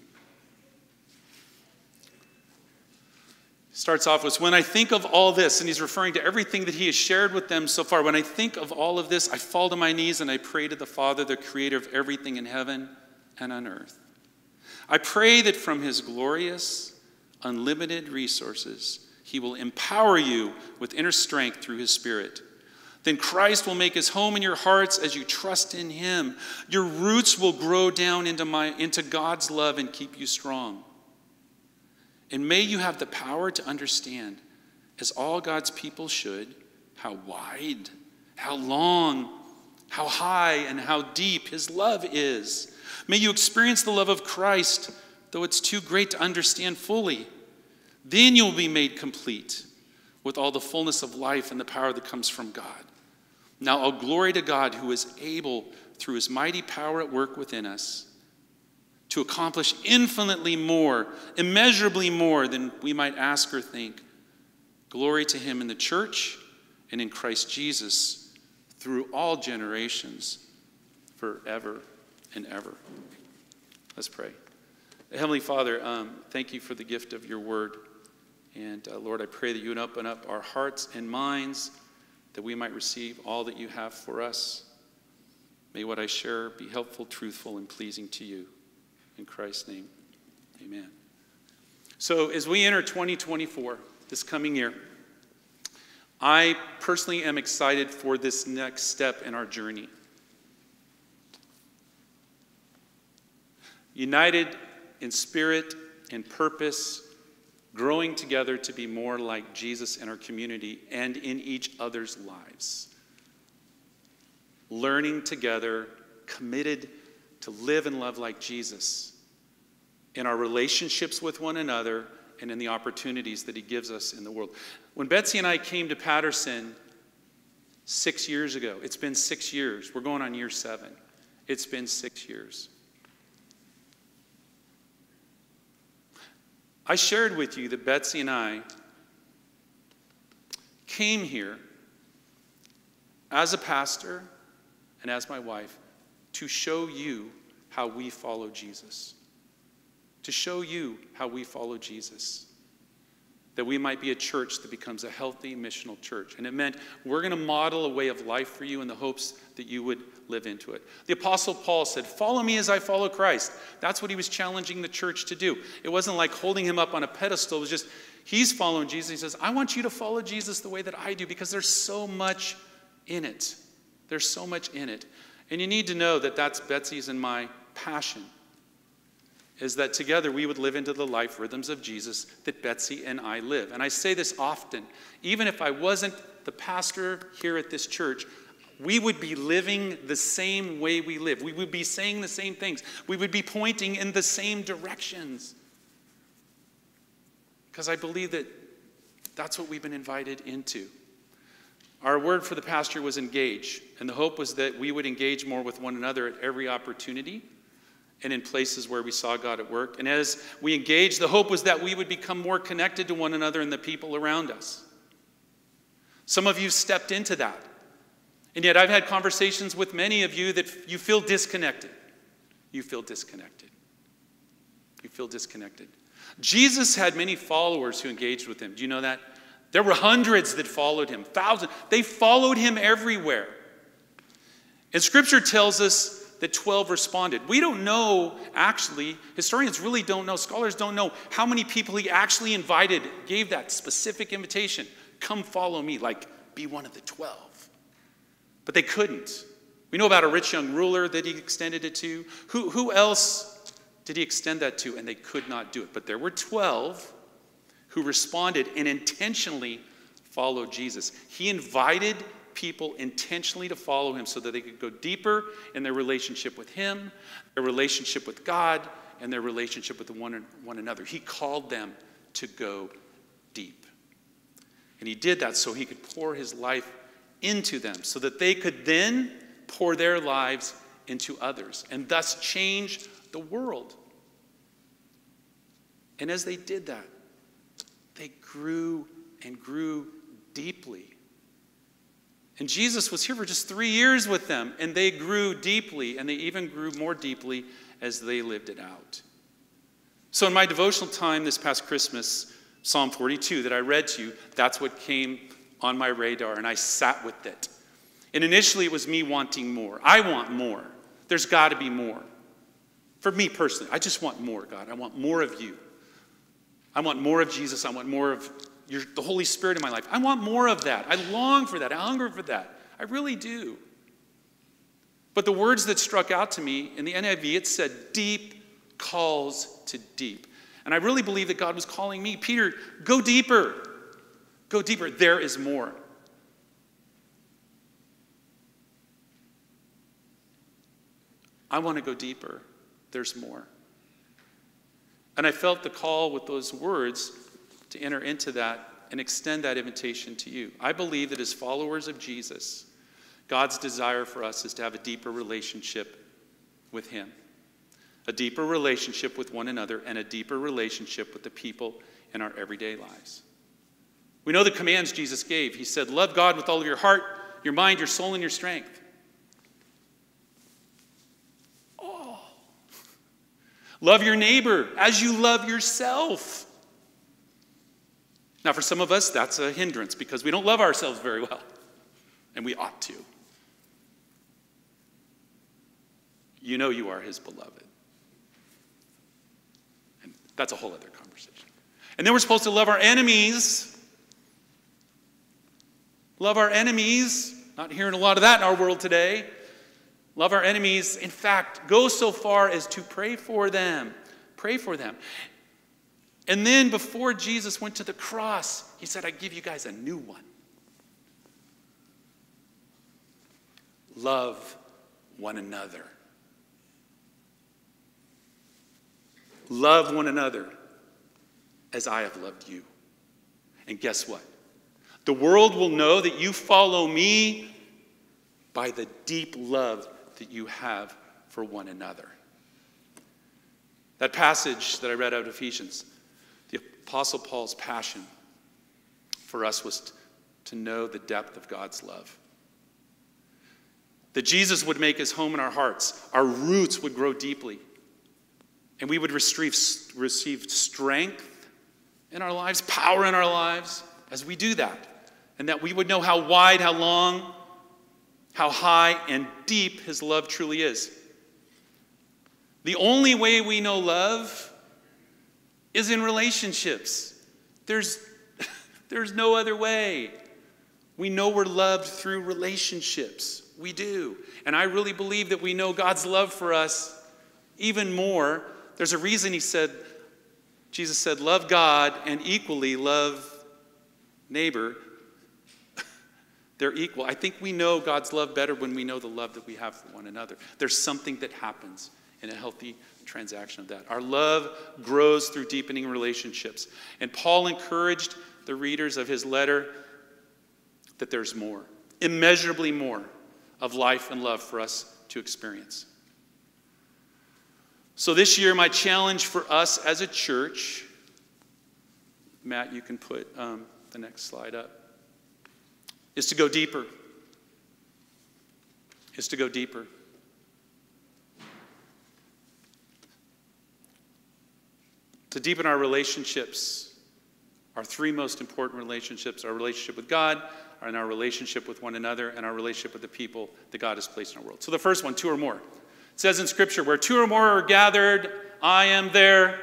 Starts off with, when I think of all this, and he's referring to everything that he has shared with them so far. When I think of all of this, I fall to my knees and I pray to the Father, the creator of everything in heaven and on earth. I pray that from his glorious, unlimited resources, he will empower you with inner strength through his Spirit. Then Christ will make his home in your hearts as you trust in him. Your roots will grow down into, my, into God's love and keep you strong. And may you have the power to understand, as all God's people should, how wide, how long, how high, and how deep his love is. May you experience the love of Christ, though it's too great to understand fully. Then you'll be made complete with all the fullness of life and the power that comes from God. Now, all glory to God, who is able, through his mighty power at work within us, to accomplish infinitely more, immeasurably more than we might ask or think. Glory to him in the church and in Christ Jesus through all generations, forever and ever. Let's pray. Heavenly Father, um, thank you for the gift of your word. And uh, Lord, I pray that you would open up our hearts and minds that we might receive all that you have for us. May what I share be helpful, truthful, and pleasing to you. In Christ's name, amen. So as we enter twenty twenty-four, this coming year, I personally am excited for this next step in our journey. United in spirit and purpose, growing together to be more like Jesus in our community and in each other's lives. Learning together, committed to live and love like Jesus in our relationships with one another and in the opportunities that he gives us in the world. When Betsy and I came to Patterson six years ago, it's been six years. We're going on year seven. It's been six years. I shared with you that Betsy and I came here as a pastor and as my wife to show you how we follow Jesus. To show you how we follow Jesus. That we might be a church that becomes a healthy missional church. And it meant we're going to model a way of life for you in the hopes that you would live into it. The Apostle Paul said, follow me as I follow Christ. That's what he was challenging the church to do. It wasn't like holding him up on a pedestal. It was just, he's following Jesus. He says, I want you to follow Jesus the way that I do because there's so much in it. There's so much in it. And you need to know that that's Betsy's and my passion, is that together we would live into the life rhythms of Jesus that Betsy and I live. And I say this often, even if I wasn't the pastor here at this church, we would be living the same way we live. We would be saying the same things. We would be pointing in the same directions. Because I believe that that's what we've been invited into. Our word for the pastor was engage. And the hope was that we would engage more with one another at every opportunity and in places where we saw God at work. And as we engaged, the hope was that we would become more connected to one another and the people around us. Some of you stepped into that. And yet I've had conversations with many of you that you feel disconnected. You feel disconnected. You feel disconnected. Jesus had many followers who engaged with him. Do you know that? There were hundreds that followed him, thousands. They followed him everywhere. And Scripture tells us that twelve responded. We don't know, actually, historians really don't know, scholars don't know how many people he actually invited, gave that specific invitation. Come follow me, like be one of the twelve. But they couldn't. We know about a rich young ruler that he extended it to. Who, who else did he extend that to? And they could not do it. But there were twelve who responded and intentionally followed Jesus. He invited people intentionally to follow him so that they could go deeper in their relationship with him, their relationship with God, and their relationship with one, one another. He called them to go deep. And he did that so he could pour his life into them so that they could then pour their lives into others and thus change the world. And as they did that, they grew and grew deeply And Jesus was here for just three years with them, and they grew deeply, and they even grew more deeply as they lived it out. So in my devotional time this past Christmas, Psalm forty-two that I read to you, that's what came on my radar, and I sat with it. And initially it was me wanting more. I want more. There's got to be more. For me personally, I just want more, God. I want more of you. I want more of Jesus. I want more of your, the Holy Spirit in my life. I want more of that. I long for that. I hunger for that. I really do. But the words that struck out to me, in the N I V, it said, deep calls to deep. And I really believe that God was calling me, Peter, go deeper. Go deeper. There is more. I want to go deeper. There's more. And I felt the call with those words to enter into that and extend that invitation to you. I believe that as followers of Jesus, God's desire for us is to have a deeper relationship with him, a deeper relationship with one another, and a deeper relationship with the people in our everyday lives. We know the commands Jesus gave. He said, love God with all of your heart, your mind, your soul, and your strength. Oh. Love your neighbor as you love yourself. Now, for some of us, that's a hindrance because we don't love ourselves very well, and we ought to. You know you are his beloved. And that's a whole other conversation. And then we're supposed to love our enemies. Love our enemies. Not hearing a lot of that in our world today. Love our enemies. In fact, go so far as to pray for them. Pray for them. And then before Jesus went to the cross, he said, I give you guys a new one. Love one another. Love one another as I have loved you. And guess what? The world will know that you follow me by the deep love that you have for one another. That passage that I read out of Ephesians, the Apostle Paul's passion for us was to know the depth of God's love. That Jesus would make his home in our hearts. Our roots would grow deeply. And we would receive, receive strength in our lives, power in our lives as we do that. And that we would know how wide, how long, how high and deep his love truly is. The only way we know love is in relationships. There's, there's no other way. We know we're loved through relationships. We do. And I really believe that we know God's love for us even more. There's a reason he said, Jesus said, love God and equally love neighbor. They're equal. I think we know God's love better when we know the love that we have for one another. There's something that happens in a healthy transaction of that. Our love grows through deepening relationships. And Paul encouraged the readers of his letter that there's more, immeasurably more of life and love for us to experience. So this year, my challenge for us as a church, Matt, you can put um, the next slide up, is to go deeper. Is to go deeper. To deepen our relationships, our three most important relationships, our relationship with God, and our relationship with one another, and our relationship with the people that God has placed in our world. So the first one, two or more. It says in Scripture, where two or more are gathered, I am there.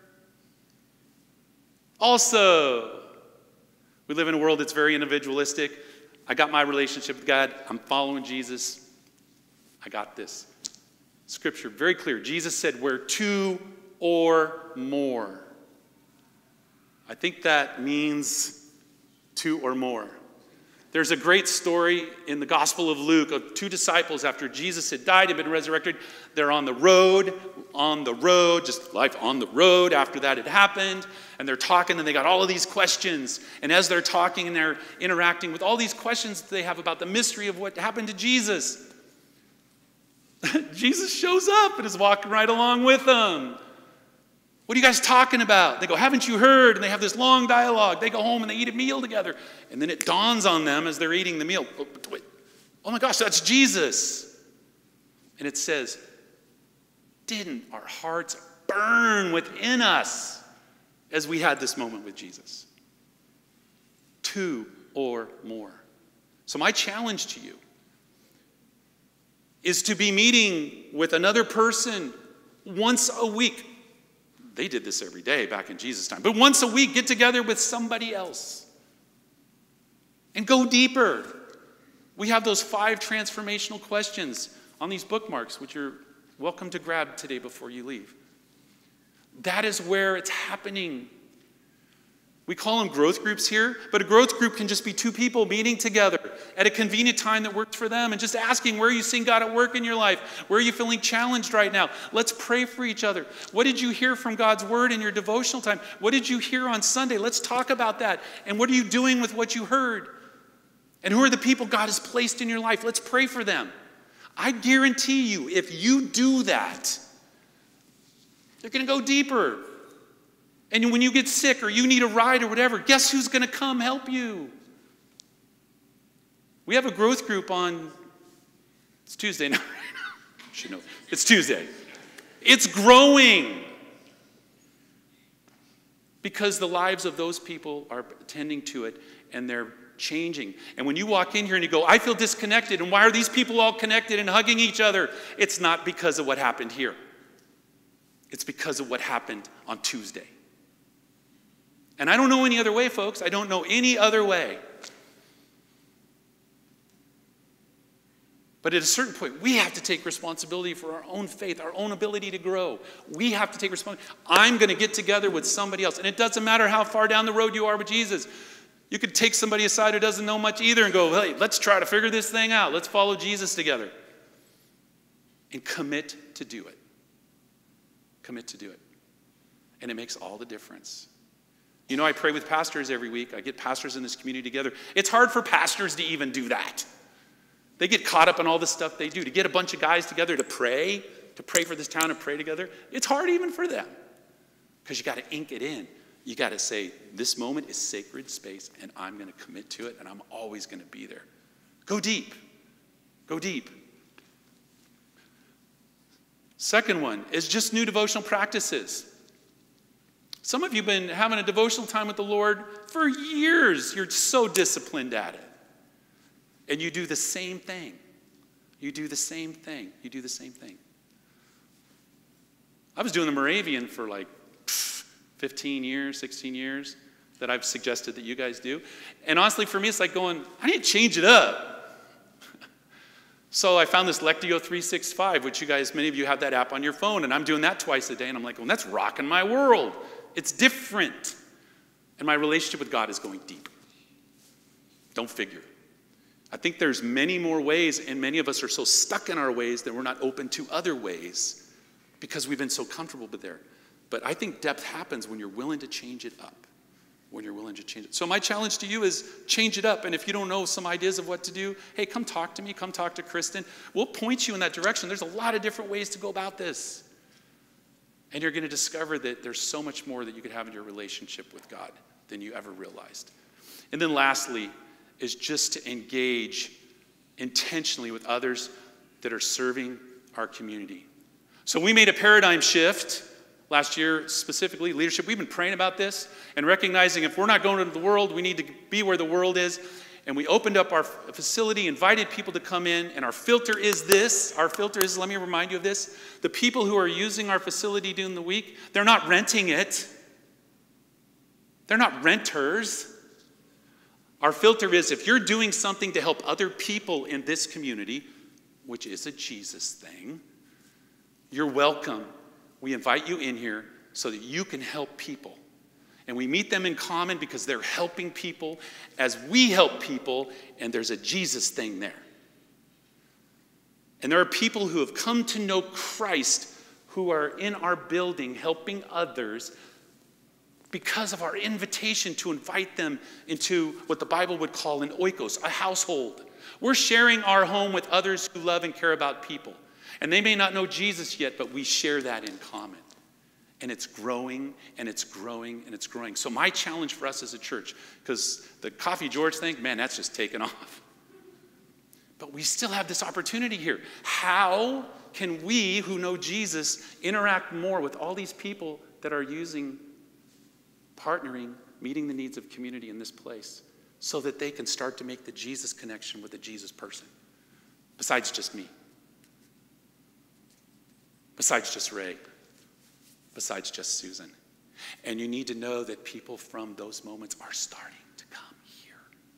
Also, we live in a world that's very individualistic. I got my relationship with God. I'm following Jesus. I got this. Scripture, very clear. Jesus said, where two or more. I think that means two or more. There's a great story in the Gospel of Luke of two disciples after Jesus had died and been resurrected. They're on the road, on the road, just life on the road after that had happened. And they're talking and they got all of these questions. And as they're talking and they're interacting with all these questions that they have about the mystery of what happened to Jesus, Jesus shows up and is walking right along with them. What are you guys talking about? They go, haven't you heard? And they have this long dialogue. They go home and they eat a meal together. And then it dawns on them as they're eating the meal. Oh, wait. Oh my gosh, that's Jesus. And it says, didn't our hearts burn within us as we had this moment with Jesus? Two or more. So my challenge to you is to be meeting with another person once a week. They did this every day back in Jesus' time. But once a week, get together with somebody else and go deeper. We have those five transformational questions on these bookmarks, which you're welcome to grab today before you leave. That is where it's happening. We call them growth groups here, but a growth group can just be two people meeting together at a convenient time that works for them and just asking, where are you seeing God at work in your life? Where are you feeling challenged right now? Let's pray for each other. What did you hear from God's word in your devotional time? What did you hear on Sunday? Let's talk about that. And what are you doing with what you heard? And who are the people God has placed in your life? Let's pray for them. I guarantee you, if you do that, you're going to go deeper. And when you get sick or you need a ride or whatever, guess who's going to come help you? We have a growth group on, it's Tuesday now. You should know. It's Tuesday. It's growing. Because the lives of those people are attending to it and they're changing. And when you walk in here and you go, I feel disconnected, and why are these people all connected and hugging each other? It's not because of what happened here. It's because of what happened on Tuesday. And I don't know any other way, folks. I don't know any other way. But at a certain point, we have to take responsibility for our own faith, our own ability to grow. We have to take responsibility. I'm going to get together with somebody else. And it doesn't matter how far down the road you are with Jesus. You could take somebody aside who doesn't know much either and go, hey, let's try to figure this thing out. Let's follow Jesus together. And commit to do it. Commit to do it. And it makes all the difference. You know, I pray with pastors every week. I get pastors in this community together. It's hard for pastors to even do that. They get caught up in all the stuff they do. To get a bunch of guys together to pray, to pray for this town and pray together, it's hard even for them. Because you got to ink it in. You got to say, this moment is sacred space, and I'm going to commit to it, and I'm always going to be there. Go deep. Go deep. Second one is just new devotional practices. Some of you have been having a devotional time with the Lord for years. You're so disciplined at it. And you do the same thing. You do the same thing. You do the same thing. I was doing the Moravian for like fifteen years, sixteen years that I've suggested that you guys do. And honestly, for me, it's like going, I need to change it up. So I found this Lectio three sixty-five, which you guys, many of you have that app on your phone, and I'm doing that twice a day, and I'm like, well, that's rocking my world. It's different. And my relationship with God is going deep. Don't figure. I think there's many more ways, and many of us are so stuck in our ways that we're not open to other ways because we've been so comfortable with there. But I think depth happens when you're willing to change it up. When you're willing to change it. So my challenge to you is change it up. And if you don't know some ideas of what to do, hey, come talk to me. Come talk to Kristen. We'll point you in that direction. There's a lot of different ways to go about this. And you're going to discover that there's so much more that you could have in your relationship with God than you ever realized. And then lastly is just to engage intentionally with others that are serving our community. So we made a paradigm shift last year, specifically leadership. We've been praying about this and recognizing if we're not going into the world, we need to be where the world is. And we opened up our facility, invited people to come in, and our filter is this. Our filter is, let me remind you of this. The people who are using our facility during the week, they're not renting it. They're not renters. Our filter is if you're doing something to help other people in this community, which is a Jesus thing, you're welcome. We invite you in here so that you can help people. And we meet them in common because they're helping people as we help people, and there's a Jesus thing there. And there are people who have come to know Christ who are in our building helping others because of our invitation to invite them into what the Bible would call an oikos, a household. We're sharing our home with others who love and care about people. And they may not know Jesus yet, but we share that in common. And it's growing, and it's growing, and it's growing. So my challenge for us as a church, because the Coffee George thing, man, that's just taken off. But we still have this opportunity here. How can we, who know Jesus, interact more with all these people that are using, partnering, meeting the needs of community in this place, so that they can start to make the Jesus connection with the Jesus person, besides just me, besides just Ray, besides just Susan. And you need to know that people from those moments are starting to come here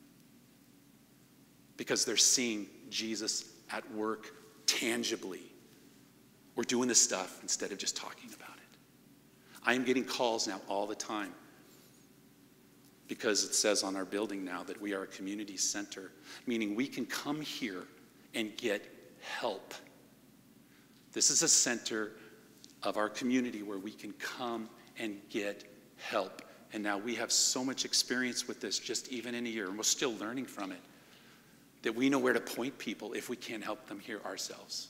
because they're seeing Jesus at work tangibly. We're doing this stuff instead of just talking about it. I am getting calls now all the time because it says on our building now that we are a community center, meaning we can come here and get help. This is a center of our community where we can come and get help. And now we have so much experience with this just even in a year, and we're still learning from it, that we know where to point people if we can't help them here ourselves.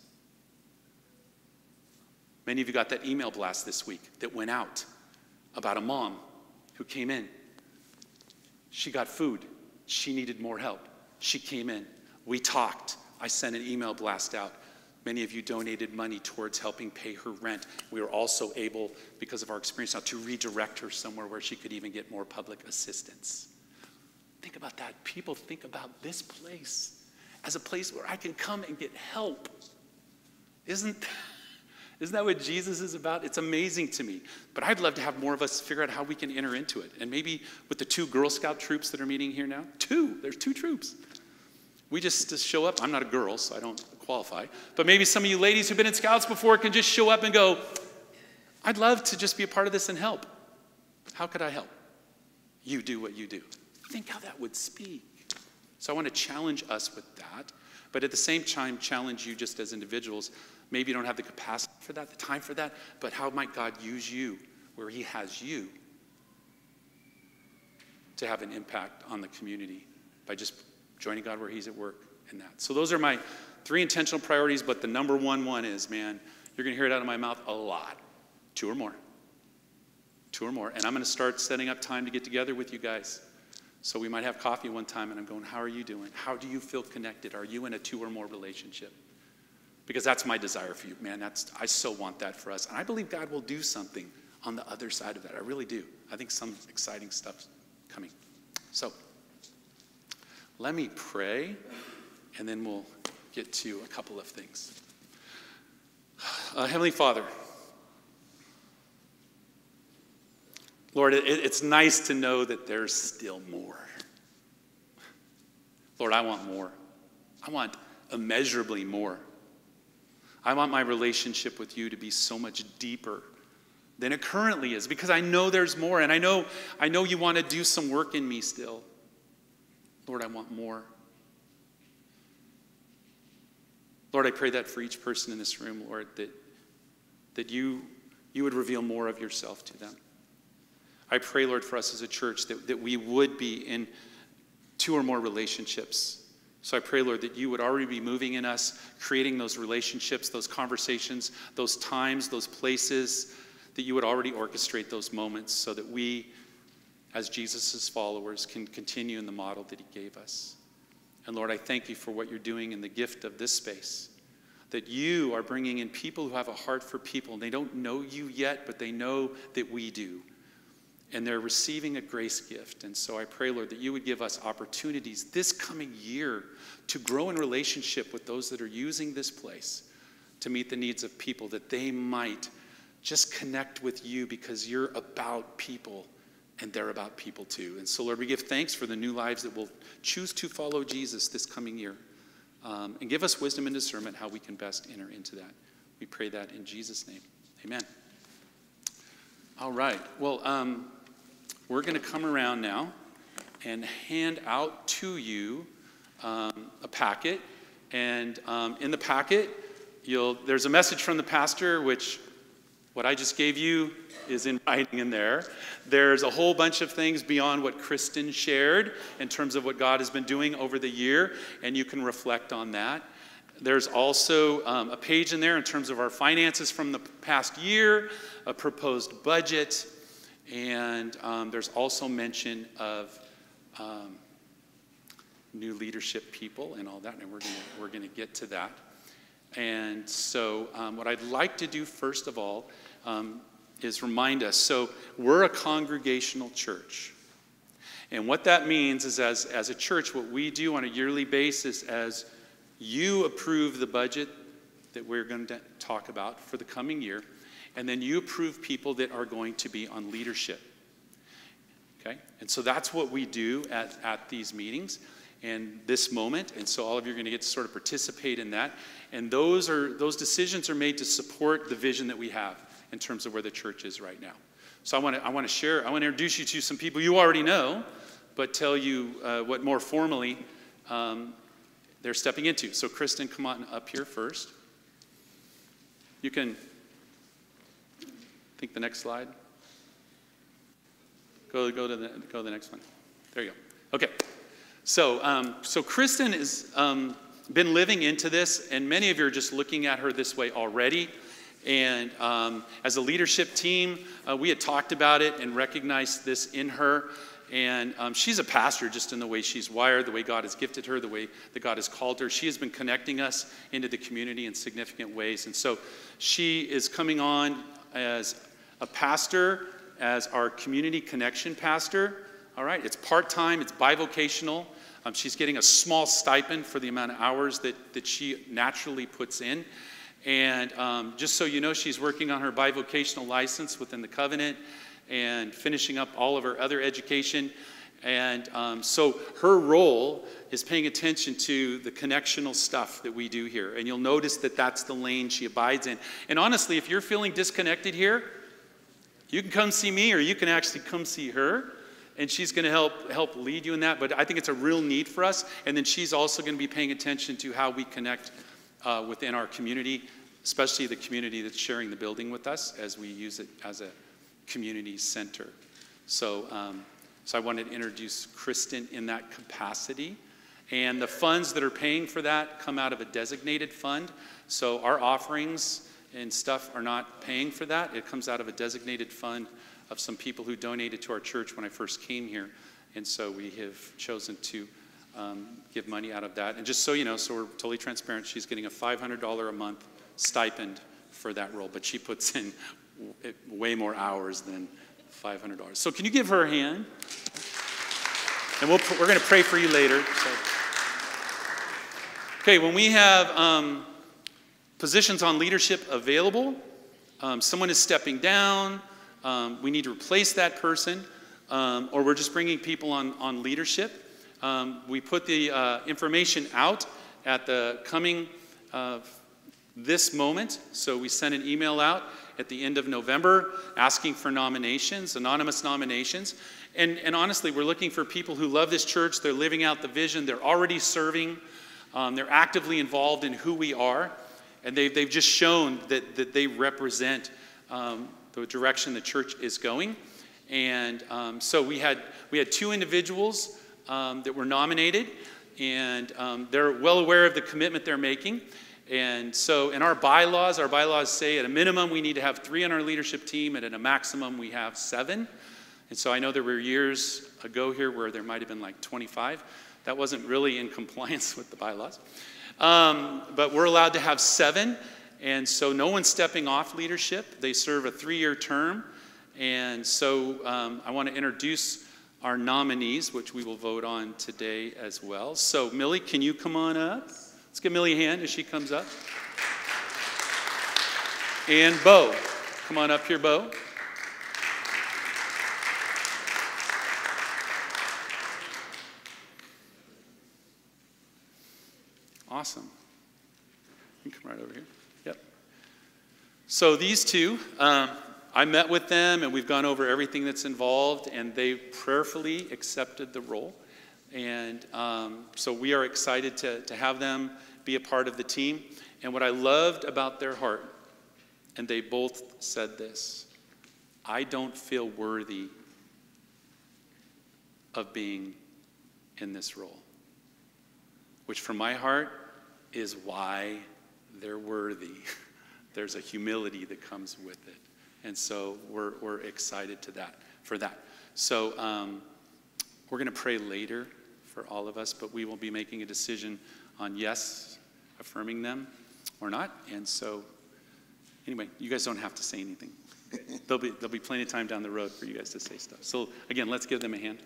Many of you got that email blast this week that went out about a mom who came in. She got food. She needed more help. She came in. We talked. I sent an email blast out. Many of you donated money towards helping pay her rent. We were also able, because of our experience now, to redirect her somewhere where she could even get more public assistance. Think about that. People think about this place as a place where I can come and get help. Isn't, isn't that what Jesus is about? It's amazing to me. But I'd love to have more of us figure out how we can enter into it. And maybe with the two Girl Scout troops that are meeting here now, two, there's two troops. We just, just show up. I'm not a girl, so I don't qualify. But maybe some of you ladies who've been in Scouts before can just show up and go, I'd love to just be a part of this and help. How could I help? You do what you do. Think how that would speak. So I want to challenge us with that, but at the same time challenge you just as individuals. Maybe you don't have the capacity for that, the time for that, but how might God use you where he has you to have an impact on the community by just joining God where he's at work in that. So those are my three intentional priorities, but the number one one is, man, you're going to hear it out of my mouth a lot. Two or more. Two or more. And I'm going to start setting up time to get together with you guys. So we might have coffee one time, and I'm going, how are you doing? How do you feel connected? Are you in a two or more relationship? Because that's my desire for you, man. That's I so want that for us. And I believe God will do something on the other side of that. I really do. I think some exciting stuff's coming. So let me pray, and then we'll get to a couple of things. Uh, Heavenly Father, Lord, it, it's nice to know that there's still more. Lord, I want more. I want immeasurably more. I want my relationship with you to be so much deeper than it currently is, because I know there's more, and I know, I know you want to do some work in me still. Lord, I want more. Lord, I pray that for each person in this room, Lord, that, that you, you would reveal more of yourself to them. I pray, Lord, for us as a church that, that we would be in two or more relationships. So I pray, Lord, that you would already be moving in us, creating those relationships, those conversations, those times, those places, that you would already orchestrate those moments so that we, as Jesus' followers, can continue in the model that he gave us. And Lord, I thank you for what you're doing in the gift of this space, that you are bringing in people who have a heart for people. They don't know you yet, but they know that we do. And they're receiving a grace gift. And so I pray, Lord, that you would give us opportunities this coming year to grow in relationship with those that are using this place to meet the needs of people, that they might just connect with you because you're about people and they're about people too. And so, Lord, we give thanks for the new lives that will choose to follow Jesus this coming year. Um, and give us wisdom and discernment how we can best enter into that. We pray that in Jesus' name. Amen. All right. Well, um, we're going to come around now and hand out to you um, a packet. And um, in the packet, you'll there's a message from the pastor, which what I just gave you is in writing in there. There's a whole bunch of things beyond what Kristen shared in terms of what God has been doing over the year, and you can reflect on that. there's also um, a page in there in terms of our finances from the past year, a proposed budget, and um, there's also mention of um, new leadership people and all that, and we're gonna, we're gonna get to that. And so um, what I'd like to do first of all um, is remind us, so we're a congregational church. And what that means is as, as a church, what we do on a yearly basis as you approve the budget that we're going to talk about for the coming year, and then you approve people that are going to be on leadership. Okay? And so that's what we do at, at these meetings and this moment. And so all of you are going to get to sort of participate in that. And those are those decisions are made to support the vision that we have in terms of where the church is right now. So I want to I want to share, I want to introduce you to some people you already know, but tell you uh, what more formally um, they're stepping into. So Kristen, come on up here first. You can, I think the next slide. Go, go, to, the, go to the next one. There you go. Okay. So, um, so Kristen has um, been living into this, and many of you are just looking at her this way already. And um, as a leadership team, uh, we had talked about it and recognized this in her. And um, she's a pastor just in the way she's wired, the way God has gifted her, the way that God has called her. She has been connecting us into the community in significant ways. And so she is coming on as a pastor, as our community connection pastor. All right, it's part-time, it's bivocational. Um, she's getting a small stipend for the amount of hours that, that she naturally puts in. And um, just so you know, she's working on her bivocational license within the covenant and finishing up all of her other education. And um, so her role is paying attention to the connectional stuff that we do here. And you'll notice that that's the lane she abides in. And honestly, if you're feeling disconnected here, you can come see me or you can actually come see her. And she's going to help help lead you in that. But I think it's a real need for us. And then she's also going to be paying attention to how we connect uh, within our community, especially the community that's sharing the building with us as we use it as a community center. So, um, so I wanted to introduce Kristen in that capacity. And the funds that are paying for that come out of a designated fund. So our offerings and stuff are not paying for that. It comes out of a designated fund of some people who donated to our church when I first came here. And so we have chosen to um, give money out of that. And just so you know, so we're totally transparent, she's getting a five hundred dollars a month stipend for that role, but she puts in way more hours than five hundred dollars. So can you give her a hand? And we'll, we're going to pray for you later. So. Okay, when we have um, positions on leadership available, um, someone is stepping down, um, we need to replace that person, um, or we're just bringing people on, on leadership. Um, we put the uh, information out at the coming uh, this moment. So we sent an email out at the end of November asking for nominations, anonymous nominations. And, and honestly, we're looking for people who love this church. They're living out the vision. They're already serving. Um, they're actively involved in who we are. And they've, they've just shown that, that they represent um, the direction the church is going. And um, so we had, we had two individuals um, that were nominated. And um, they're well aware of the commitment they're making. And so in our bylaws, our bylaws say at a minimum we need to have three on our leadership team, and at a maximum we have seven. And so I know there were years ago here where there might have been like twenty-five. That wasn't really in compliance with the bylaws. Um, but we're allowed to have seven. And so no one's stepping off leadership. They serve a three-year term. And so um, I want to introduce our nominees, which we will vote on today as well. So Millie, can you come on up? Let's give Millie a hand as she comes up. And Bo. Come on up here, Bo. Awesome. You can come right over here. Yep. So these two, um, I met with them and we've gone over everything that's involved, and they prayerfully accepted the role. And um, so we are excited to, to have them be a part of the team. And what I loved about their heart, and they both said this, I don't feel worthy of being in this role. Which from my heart is why they're worthy. There's a humility that comes with it. And so we're, we're excited to that, for that. So um, we're going to pray later for all of us, but we will be making a decision on yes, affirming them or not. And so anyway, you guys don't have to say anything. There'll be, there'll be plenty of time down the road for you guys to say stuff. So again, let's give them a hand.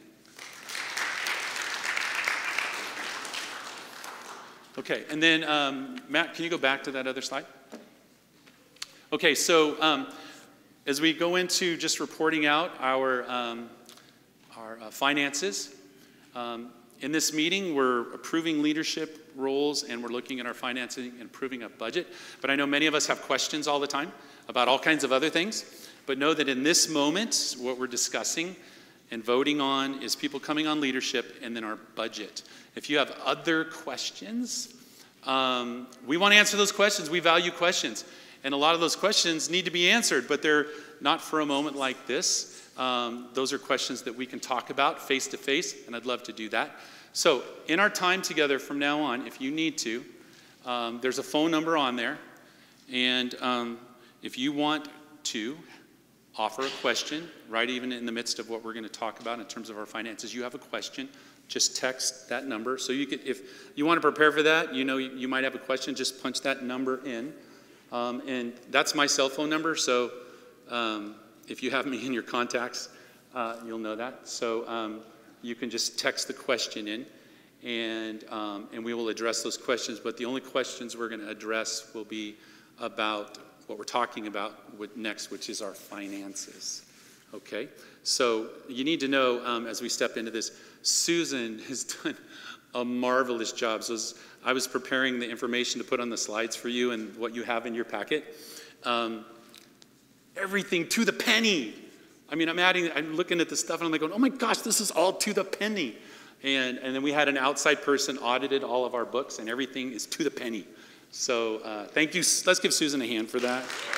Okay, and then um, Matt, can you go back to that other slide? Okay, so um, as we go into just reporting out our, um, our uh, finances, um, in this meeting we're approving leadership roles and we're looking at our financing and approving a budget. But I know many of us have questions all the time about all kinds of other things. But know that in this moment, what we're discussing and voting on is people coming on leadership and then our budget. If you have other questions, um, we want to answer those questions. We value questions. And a lot of those questions need to be answered, but they're not for a moment like this. Um, those are questions that we can talk about face to face, and I'd love to do that. So in our time together from now on, if you need to, um, there's a phone number on there. And um, if you want to offer a question, right even in the midst of what we're going to talk about in terms of our finances, you have a question, just text that number. So you could, if you want to prepare for that, you know you, you might have a question, just punch that number in. Um, and that's my cell phone number, so um, if you have me in your contacts, uh, you'll know that. So um, you can just text the question in, and, um, and we will address those questions. But the only questions we're going to address will be about what we're talking about with next, which is our finances. Okay? So you need to know, um, as we step into this, Susan has done a marvelous job. So as I was preparing the information to put on the slides for you and what you have in your packet, um, everything to the penny. I mean, I'm adding, I'm looking at this stuff and I'm like, going, oh my gosh, this is all to the penny. And, and then we had an outside person audited all of our books, and everything is to the penny. So uh, thank you. Let's give Susan a hand for that.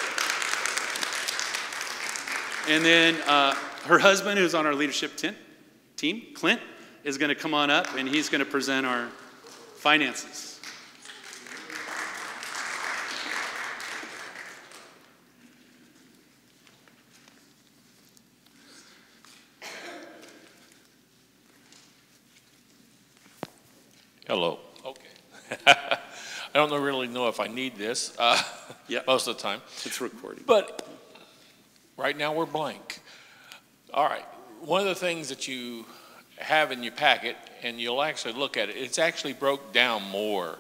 And then uh, her husband, who's on our leadership tent, team, Clint, is going to come on up, and he's going to present our finances. Hello. Okay. I don't know, really know if I need this uh, Yep. most of the time. It's recording. But right now we're blank. All right. One of the things that you have in your packet, and you'll actually look at it, it's actually broke down more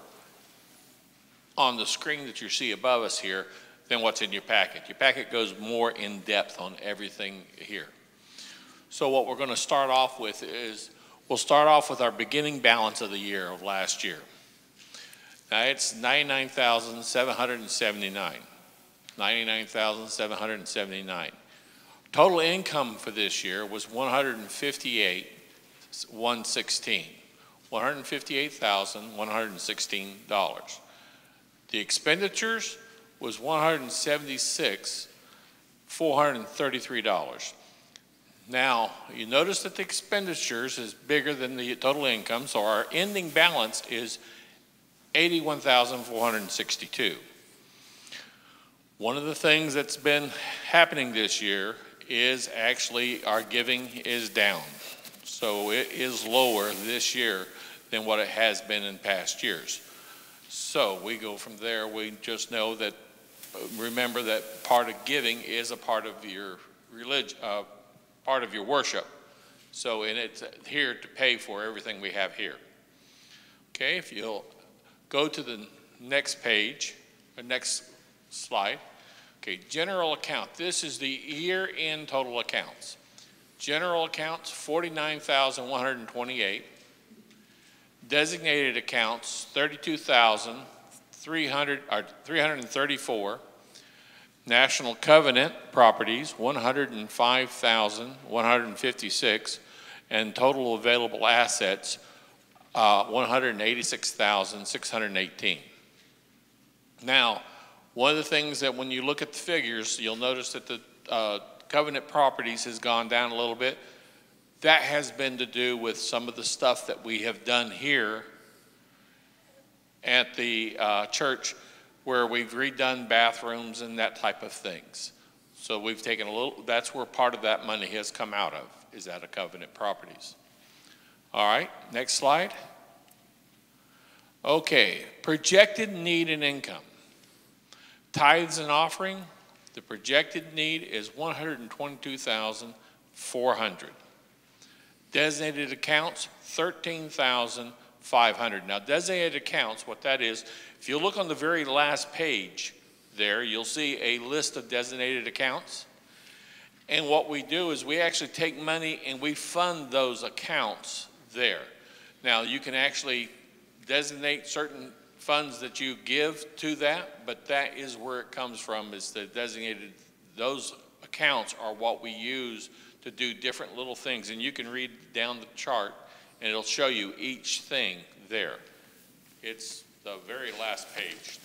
on the screen that you see above us here than what's in your packet. Your packet goes more in depth on everything here. So what we're going to start off with is, we'll start off with our beginning balance of the year of last year. Now it's ninety-nine thousand seven hundred seventy-nine. ninety-nine thousand seven hundred seventy-nine. Total income for this year was one hundred fifty-eight thousand one hundred sixteen. one hundred fifty-eight thousand one hundred sixteen dollars. The expenditures was one hundred seventy-six thousand four hundred thirty-three dollars. Now, you notice that the expenditures is bigger than the total income, so our ending balance is eighty-one thousand four hundred sixty-two. One of the things that's been happening this year is actually our giving is down. So it is lower this year than what it has been in past years. So we go from there, we just know that, remember that part of giving is a part of your religion, uh, part of your worship. So and it's here to pay for everything we have here. Okay, if you'll go to the next page, or next slide. Okay, general account. This is the year-end total accounts. General accounts, forty-nine thousand one hundred twenty-eight. Designated accounts, thirty-two thousand three hundred thirty-four. National Covenant properties, one hundred five thousand one hundred fifty-six. And total available assets, uh, one hundred eighty-six thousand six hundred eighteen. Now, one of the things that when you look at the figures, you'll notice that the uh, Covenant properties has gone down a little bit. That has been to do with some of the stuff that we have done here at the uh, church where we've redone bathrooms and that type of things. So we've taken a little, that's where part of that money has come out of, is out of Covenant Properties. All right, next slide. Okay, projected need and income. Tithes and offering, the projected need is one hundred twenty-two thousand four hundred. Designated accounts, thirteen thousand five hundred. Now, designated accounts, what that is, if you look on the very last page there, you'll see a list of designated accounts. And what we do is we actually take money and we fund those accounts there. Now, you can actually designate certain funds that you give to that, but that is where it comes from, is the designated, those accounts are what we use to do different little things. And you can read down the chart and it'll show you each thing there. It's the very last page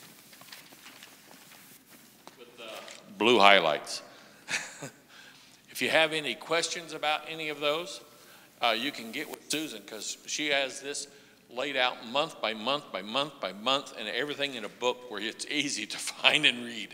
with the blue highlights. If you have any questions about any of those, uh, you can get with Susan, because she has this laid out month by month by month by month, and everything in a book where it's easy to find and read.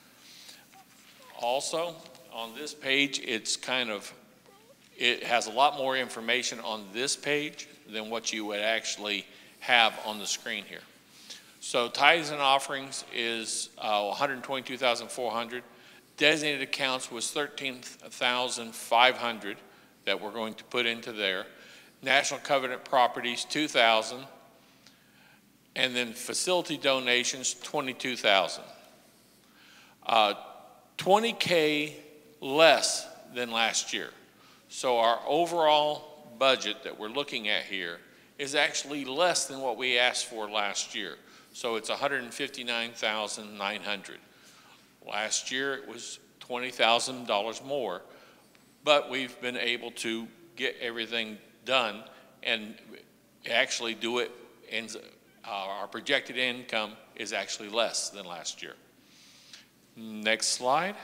Also, on this page, it's kind of, it has a lot more information on this page than what you would actually have on the screen here. So tithes and offerings is uh, one hundred twenty-two thousand four hundred. Designated accounts was thirteen thousand five hundred that we're going to put into there. National Covenant Properties, two thousand. And then facility donations, twenty-two thousand. Uh, twenty K less than last year. So our overall budget that we're looking at here is actually less than what we asked for last year. So it's one hundred fifty-nine thousand nine hundred. Last year it was twenty thousand dollars more, but we've been able to get everything done and actually do it, and uh, our projected income is actually less than last year. Next slide.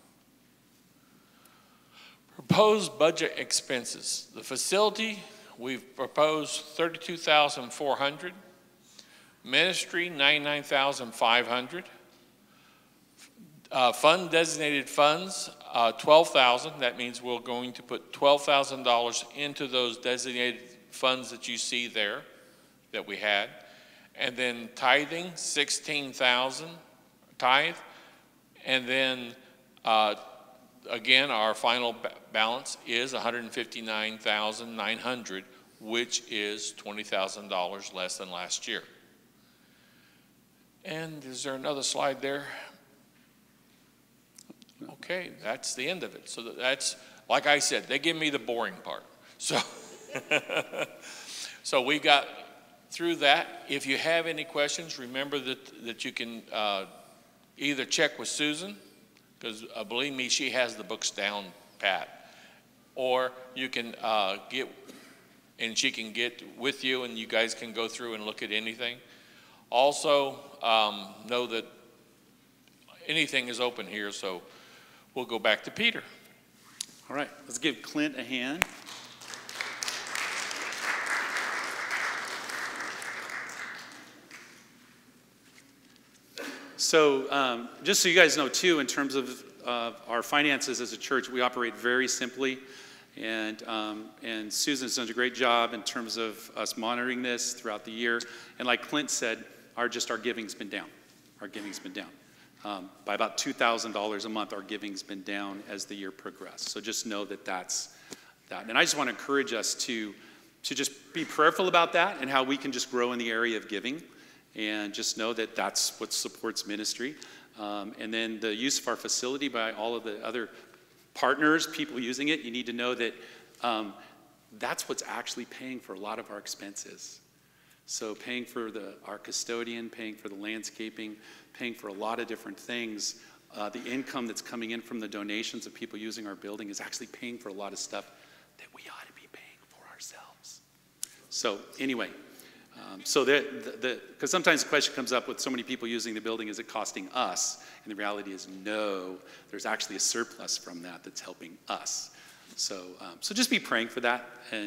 Proposed budget expenses. The facility, we've proposed thirty-two thousand four hundred. Ministry, ninety-nine thousand five hundred. Uh, fund designated funds, uh, twelve thousand. That means we're going to put twelve thousand dollars into those designated funds that you see there that we had. And then tithing, sixteen thousand tithe. And then uh, again, our final ba balance is one hundred fifty-nine thousand nine hundred, which is twenty thousand dollars less than last year. And is there another slide there? Okay, that's the end of it. So that's, like I said, they give me the boring part. So, so we got through that. If you have any questions, remember that, that you can uh, either check with Susan, because uh, believe me, she has the books down pat, or you can uh, get, and she can get with you and you guys can go through and look at anything. Also, um, know that anything is open here, so we'll go back to Peter. All right, let's give Clint a hand. So um, just so you guys know too, in terms of uh, our finances as a church, we operate very simply. And, um, and Susan's done a great job in terms of us monitoring this throughout the year. And like Clint said, our, just our giving's been down. Our giving's been down. Um, by about two thousand dollars a month, our giving's been down as the year progressed. So just know that that's that. And I just want to encourage us to, to just be prayerful about that and how we can just grow in the area of giving. And just know that that's what supports ministry. Um, and then the use of our facility by all of the other partners, people using it, you need to know that um, that's what's actually paying for a lot of our expenses. So paying for the, our custodian, paying for the landscaping, paying for a lot of different things. Uh, the income that's coming in from the donations of people using our building is actually paying for a lot of stuff that we ought to be paying for ourselves. So anyway, um, so that, the, because sometimes the question comes up with so many people using the building, is it costing us? And the reality is no, there's actually a surplus from that that's helping us. So, um, so just be praying for that, and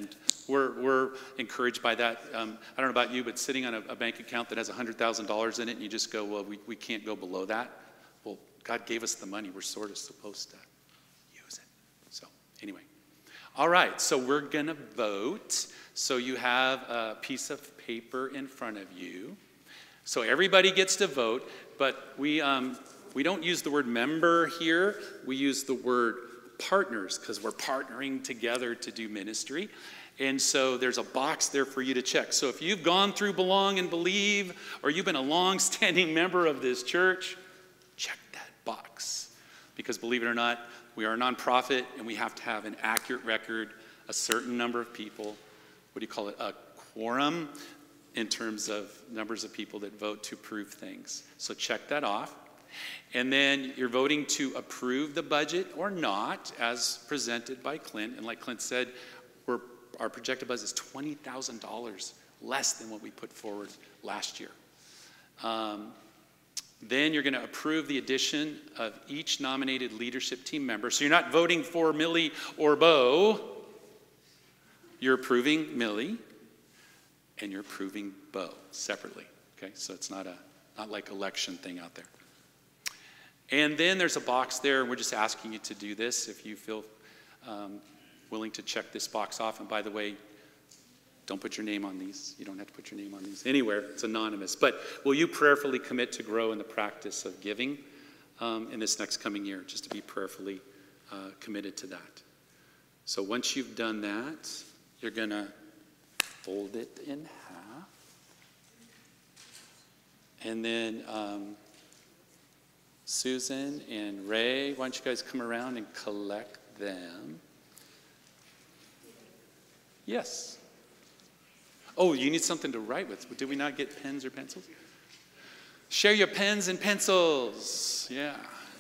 we're, we're encouraged by that. Um, I don't know about you, but sitting on a, a bank account that has one hundred thousand dollars in it and you just go, well, we, we can't go below that. Well, God gave us the money. We're sort of supposed to use it. So anyway. All right, so we're going to vote. So you have a piece of paper in front of you. So everybody gets to vote, but we, um, we don't use the word member here. We use the word partners because we're partnering together to do ministry. And so there's a box there for you to check. So if you've gone through Belong and Believe, or you've been a long-standing member of this church, check that box. Because believe it or not, we are a nonprofit, and we have to have an accurate record, a certain number of people. What do you call it? A quorum in terms of numbers of people that vote to approve things. So check that off. And then you're voting to approve the budget or not, as presented by Clint. And like Clint said, we're, our projected budget is twenty thousand dollars less than what we put forward last year. Um, Then you're going to approve the addition of each nominated leadership team member. So you're not voting for Millie or Bo. You're approving Millie, and you're approving Bo separately. Okay, so it's not a not like election thing out there. And then there's a box there, and we're just asking you to do this if you feel um, willing to check this box off. And by the way, don't put your name on these. You don't have to put your name on these anywhere. It's anonymous. But will you prayerfully commit to grow in the practice of giving um, in this next coming year, just to be prayerfully uh, committed to that? So once you've done that, you're going to fold it in half. And then um, Susan and Ray, why don't you guys come around and collect them? Yes. Oh, you need something to write with. Did we not get pens or pencils? Share your pens and pencils. Yeah.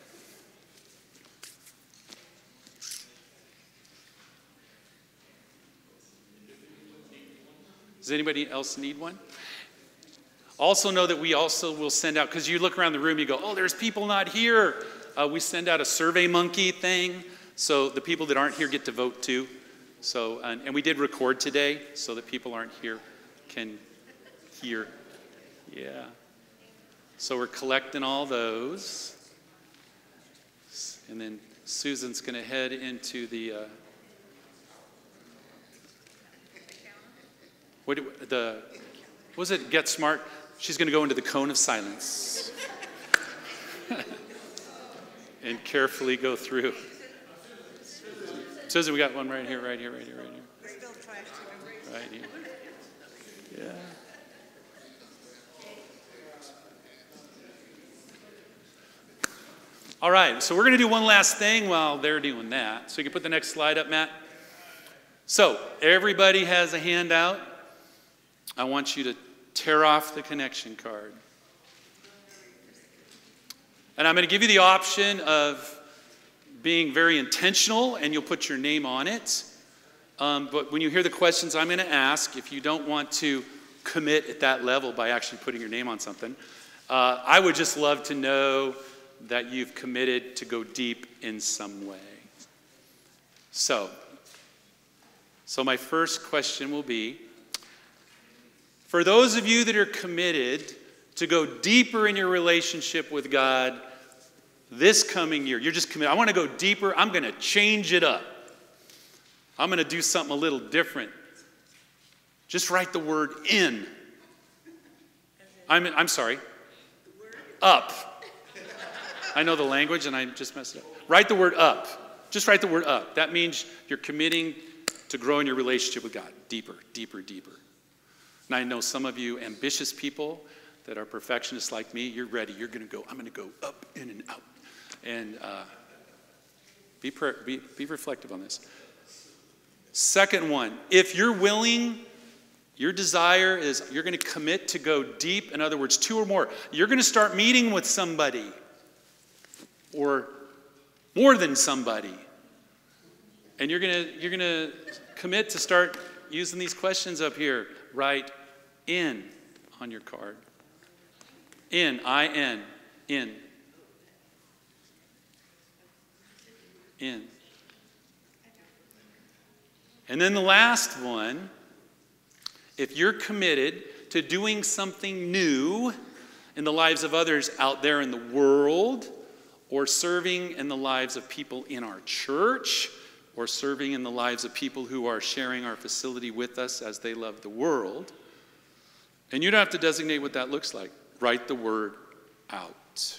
Does anybody else need one? Also know that we also will send out, because you look around the room, you go, oh, there's people not here. Uh, we send out a Survey Monkey thing, so the people that aren't here get to vote too. So, and, and we did record today, so that people aren't here can hear. Yeah. So we're collecting all those. And then Susan's going to head into the, uh, what, the, what was it, Get Smart? She's going to go into the cone of silence. And carefully go through. Susan, we got one right here, right here, right here, right here. Right here. Yeah. All right, so we're going to do one last thing while they're doing that. So you can put the next slide up, Matt. So everybody has a handout. I want you to tear off the connection card. And I'm going to give you the option of being very intentional, and you'll put your name on it. Um, but when you hear the questions I'm going to ask, if you don't want to commit at that level by actually putting your name on something, uh, I would just love to know that you've committed to go deep in some way. So, so my first question will be, for those of you that are committed to go deeper in your relationship with God this coming year, you're just committed, I want to go deeper, I'm going to change it up. I'm going to do something a little different. Just write the word in. I'm, I'm sorry. Up. I know the language and I just messed it up. Write the word up. Just write the word up. That means you're committing to growing your relationship with God. Deeper, deeper, deeper. And I know some of you ambitious people that are perfectionists like me, you're ready. You're going to go, I'm going to go up, in, and out. And uh, be, be, be reflective on this. Second one, if you're willing, your desire is you're going to commit to go deep. In other words, two or more. You're going to start meeting with somebody or more than somebody. And you're going to you're going to commit to start using these questions up here. Write in on your card. In, I N, in. In. And then the last one, If you're committed to doing something new in the lives of others out there in the world, or serving in the lives of people in our church, or serving in the lives of people who are sharing our facility with us as they love the world, and you don't have to designate what that looks like. Write the word out.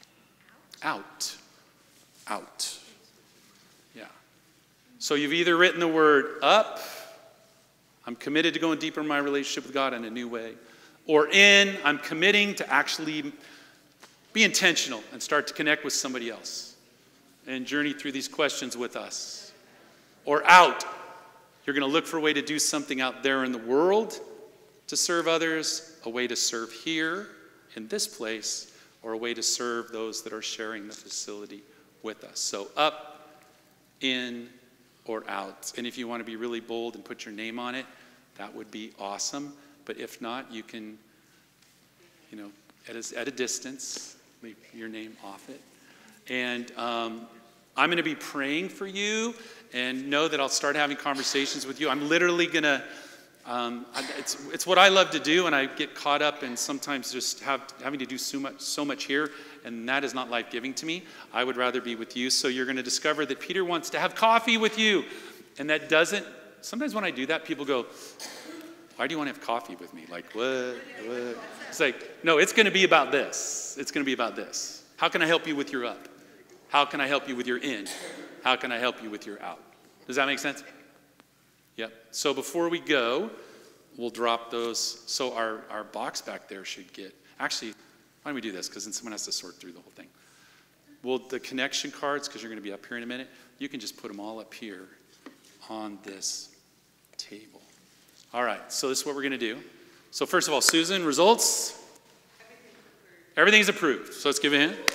Out. Out. Yeah. So you've either written the word up, I'm committed to going deeper in my relationship with God in a new way, or in, I'm committing to actually be intentional and start to connect with somebody else and journey through these questions with us. Or out, you're going to look for a way to do something out there in the world to serve others, a way to serve here in this place, or a way to serve those that are sharing the facility with us. So up, in, or out. And if you want to be really bold and put your name on it, that would be awesome. But if not, you can, you know, at a, at a distance, leave your name off it. And um, I'm going to be praying for you, and know that I'll start having conversations with you. I'm literally going to, um, it's, it's what I love to do, and I get caught up in sometimes just have, having to do so much, so much here, and that is not life-giving to me. I would rather be with you. So you're going to discover that Peter wants to have coffee with you. And that doesn't, sometimes when I do that, people go, why do you want to have coffee with me? Like, what? What? It's like, no, it's going to be about this. It's going to be about this. How can I help you with your up? How can I help you with your in? How can I help you with your out? Does that make sense? Yep. So before we go, we'll drop those. So our, our box back there should get, actually, why don't we do this? Because then someone has to sort through the whole thing. Well, the connection cards, because you're going to be up here in a minute, you can just put them all up here on this table. All right, so this is what we're going to do. So first of all, Susan, results? Everything's approved. So let's give a hand.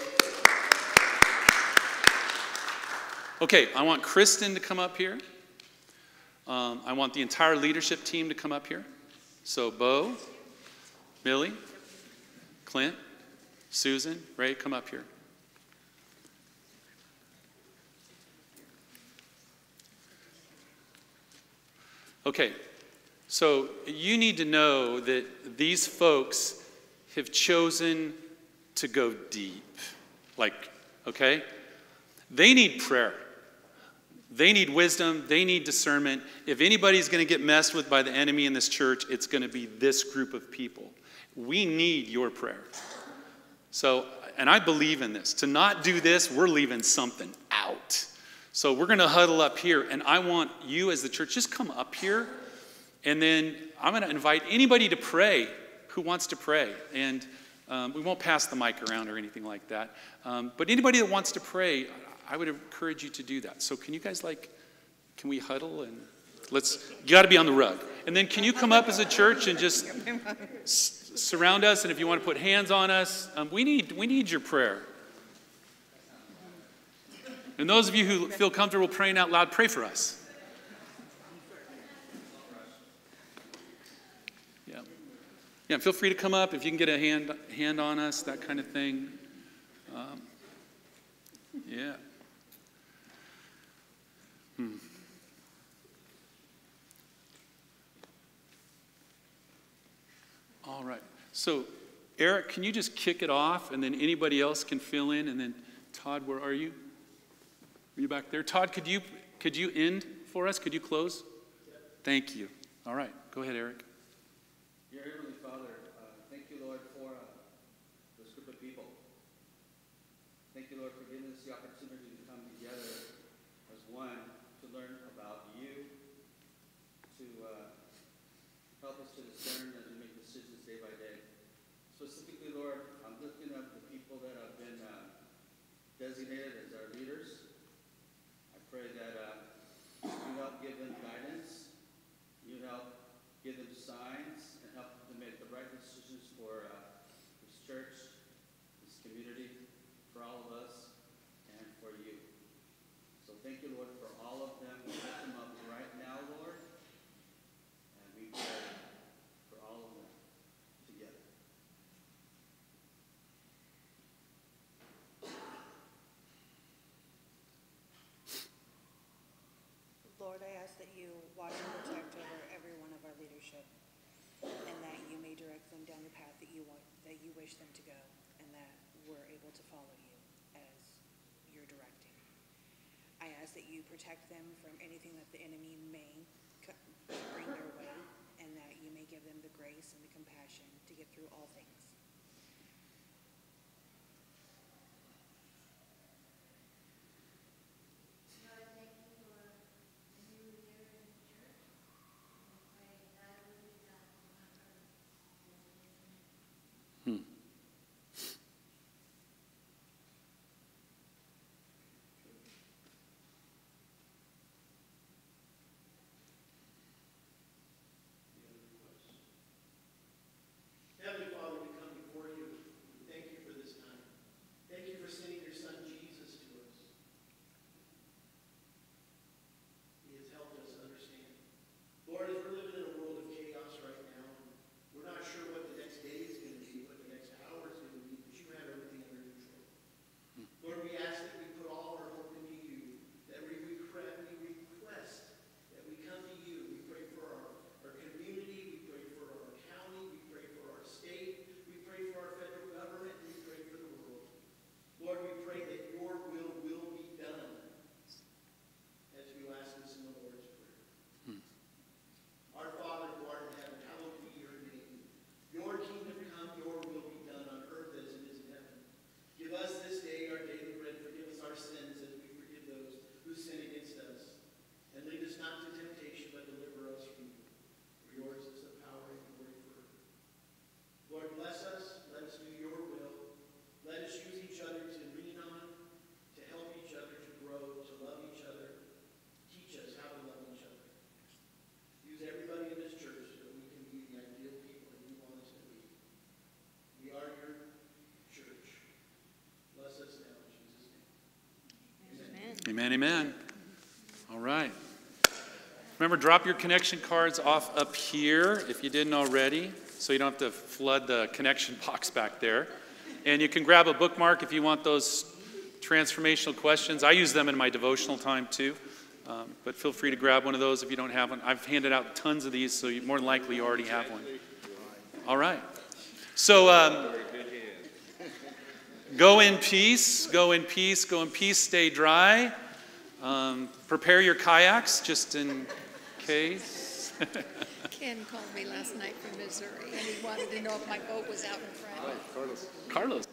Okay, I want Kristen to come up here. Um, I want the entire leadership team to come up here. So Bo, Millie, Clint, Susan, Ray, come up here. Okay, so you need to know that these folks have chosen to go deep. Like, okay? They need prayer. They need wisdom. They need discernment. If anybody's going to get messed with by the enemy in this church, it's going to be this group of people. We need your prayer. So, and I believe in this. To not do this, we're leaving something out. So we're going to huddle up here, and I want you as the church, just come up here, and then I'm going to invite anybody to pray who wants to pray. And um, we won't pass the mic around or anything like that. Um, but anybody that wants to pray, I would encourage you to do that. So can you guys, like, can we huddle and let's, you got to be on the rug. And then can you come up as a church and just s- surround us? And if you want to put hands on us, um, we need we need your prayer. And those of you who feel comfortable praying out loud, pray for us. Yeah. Yeah, feel free to come up if you can get a hand, hand on us, that kind of thing. Um, yeah. Hmm. All right. So, Eric, can you just kick it off, and then anybody else can fill in, and then Todd, where are you? Are you back there? Todd, could you could you end for us? Could you close? Thank you. All right. Go ahead, Eric. Dear Heavenly Father, uh, thank you, Lord, for uh, this group of people. Thank you, Lord, for giving us the opportunity to come together as one to learn about you, to uh, help us to discern as we make decisions day by day. Specifically, Lord, I'm lifting up the people that have been uh, designated as our leaders. I pray that uh, you help give them guidance, you help give them signs, and help them make the right decisions for uh, this church, this community, for all of us, and for you. So thank you, Lord, for all of them. We lift them up right now, Lord, and we pray for all of them together. Lord, I ask that you watch and protect over every one of our leadership. direct them down the path that you want, that you wish them to go, and that we're able to follow you as you're directing. I ask that you protect them from anything that the enemy may co- bring their way, and that you may give them the grace and the compassion to get through all things. Heavenly Father, we come before you. We thank you for this time. Thank you for sending your son Jesus to us. He has helped us understand. Lord, as we're living in a world of chaos right now, we're not sure what the next day is going to be, what the next hour is going to be, but you have everything under control. Lord, we ask that we put all our hope into you, that we request, we request that we come to you. We pray for our, our community, we pray for our county, we pray for our state, we pray for our federal government, and we pray for the world. Lord, we pray that your will will be done, as we ask this in the Lord's Prayer. Our Father who art in heaven, hallowed be your name. Your kingdom come, your will be done on earth as it is in heaven. Give us this day our daily bread. Forgive us our sins as we forgive those who sin against us. And lead us not to temptation, but deliver us from evil. For yours is the power and glory forever. Lord, bless us. Let us do your will. Let us use each other to lean on, to help each other to grow, to love each other. Teach us how to love each other. Use everybody in this church so that we can be the ideal people that you want us to be. We are your church. Bless us now in Jesus' name. Amen, amen. All right. Remember, drop your connection cards off up here if you didn't already, so you don't have to flood the connection box back there. And you can grab a bookmark if you want those transformational questions. I use them in my devotional time too, um, but feel free to grab one of those if you don't have one. I've handed out tons of these, so you, more than likely you already have one. All right. So um, go in peace, go in peace, go in peace, stay dry. Um, prepare your kayaks just in case. Ken called me last night from Missouri, and he wanted to know if my boat was out in front. Carlos.